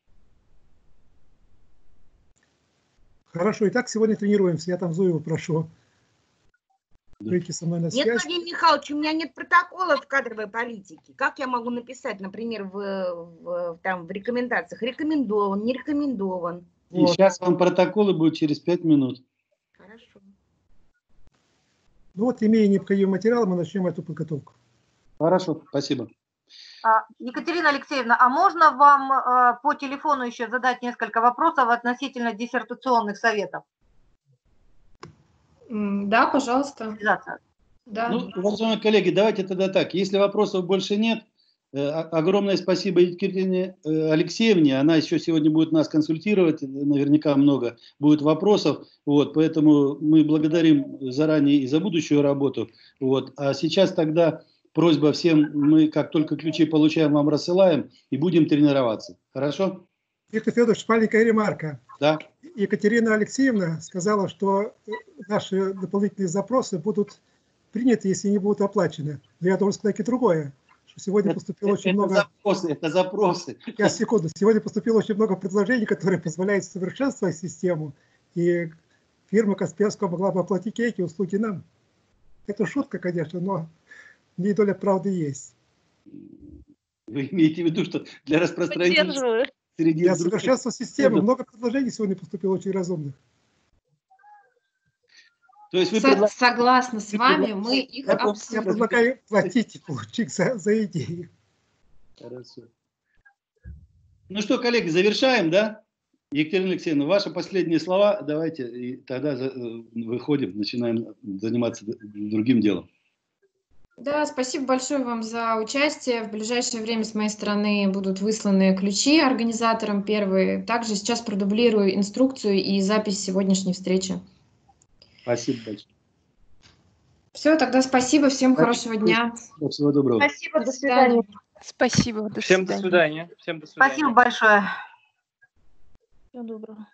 Хорошо, итак, сегодня тренируемся. Я там Зуева прошу выйти со мной на связь. Нет, Владимир Михайлович, у меня нет протокола в кадровой политике. Как я могу написать, например, в рекомендациях? Рекомендован, не рекомендован. И сейчас вам протоколы будут через 5 минут. Хорошо. Ну вот, имея необходимый материал, мы начнем эту подготовку. Хорошо, спасибо. Екатерина Алексеевна, а можно вам по телефону еще задать несколько вопросов относительно диссертационных советов? Да, пожалуйста. Да. Уважаемые коллеги, давайте тогда так. Если вопросов больше нет, огромное спасибо Екатерине Алексеевне. Она еще сегодня будет нас консультировать. Наверняка много будет вопросов. Вот, поэтому мы благодарим заранее и за будущую работу. Вот. А сейчас тогда... Просьба всем, мы как только ключи получаем, вам рассылаем и будем тренироваться. Хорошо? Виктор Федорович, маленькая ремарка. Да. Екатерина Алексеевна сказала, что наши дополнительные запросы будут приняты, если не будут оплачены. Но я должен сказать и другое. Что сегодня поступило очень много... Это запросы. Секунду. Сегодня поступило очень много предложений, которые позволяют совершенствовать систему. И фирма Касперского могла бы оплатить эти услуги нам. Это шутка, конечно, но... В ней доля правды есть. Вы имеете в виду, что для распространения среди... Для совершенства системы много предложений сегодня поступило очень разумных. То есть вы согласна с вами, мы их обсудим. Я предлагаю платить и получить за идеи. Хорошо. Ну что, коллеги, завершаем, да? Екатерина Алексеевна, ваши последние слова, давайте, и тогда выходим, начинаем заниматься другим делом. Да, спасибо большое вам за участие. В ближайшее время с моей стороны будут высланы ключи организаторам первые. Также сейчас продублирую инструкцию и запись сегодняшней встречи. Спасибо большое. Все, тогда спасибо, всем хорошего дня. Всего доброго. Спасибо, до свидания. Спасибо, Всем до свидания. Всем до свидания. Спасибо большое. Всего доброго.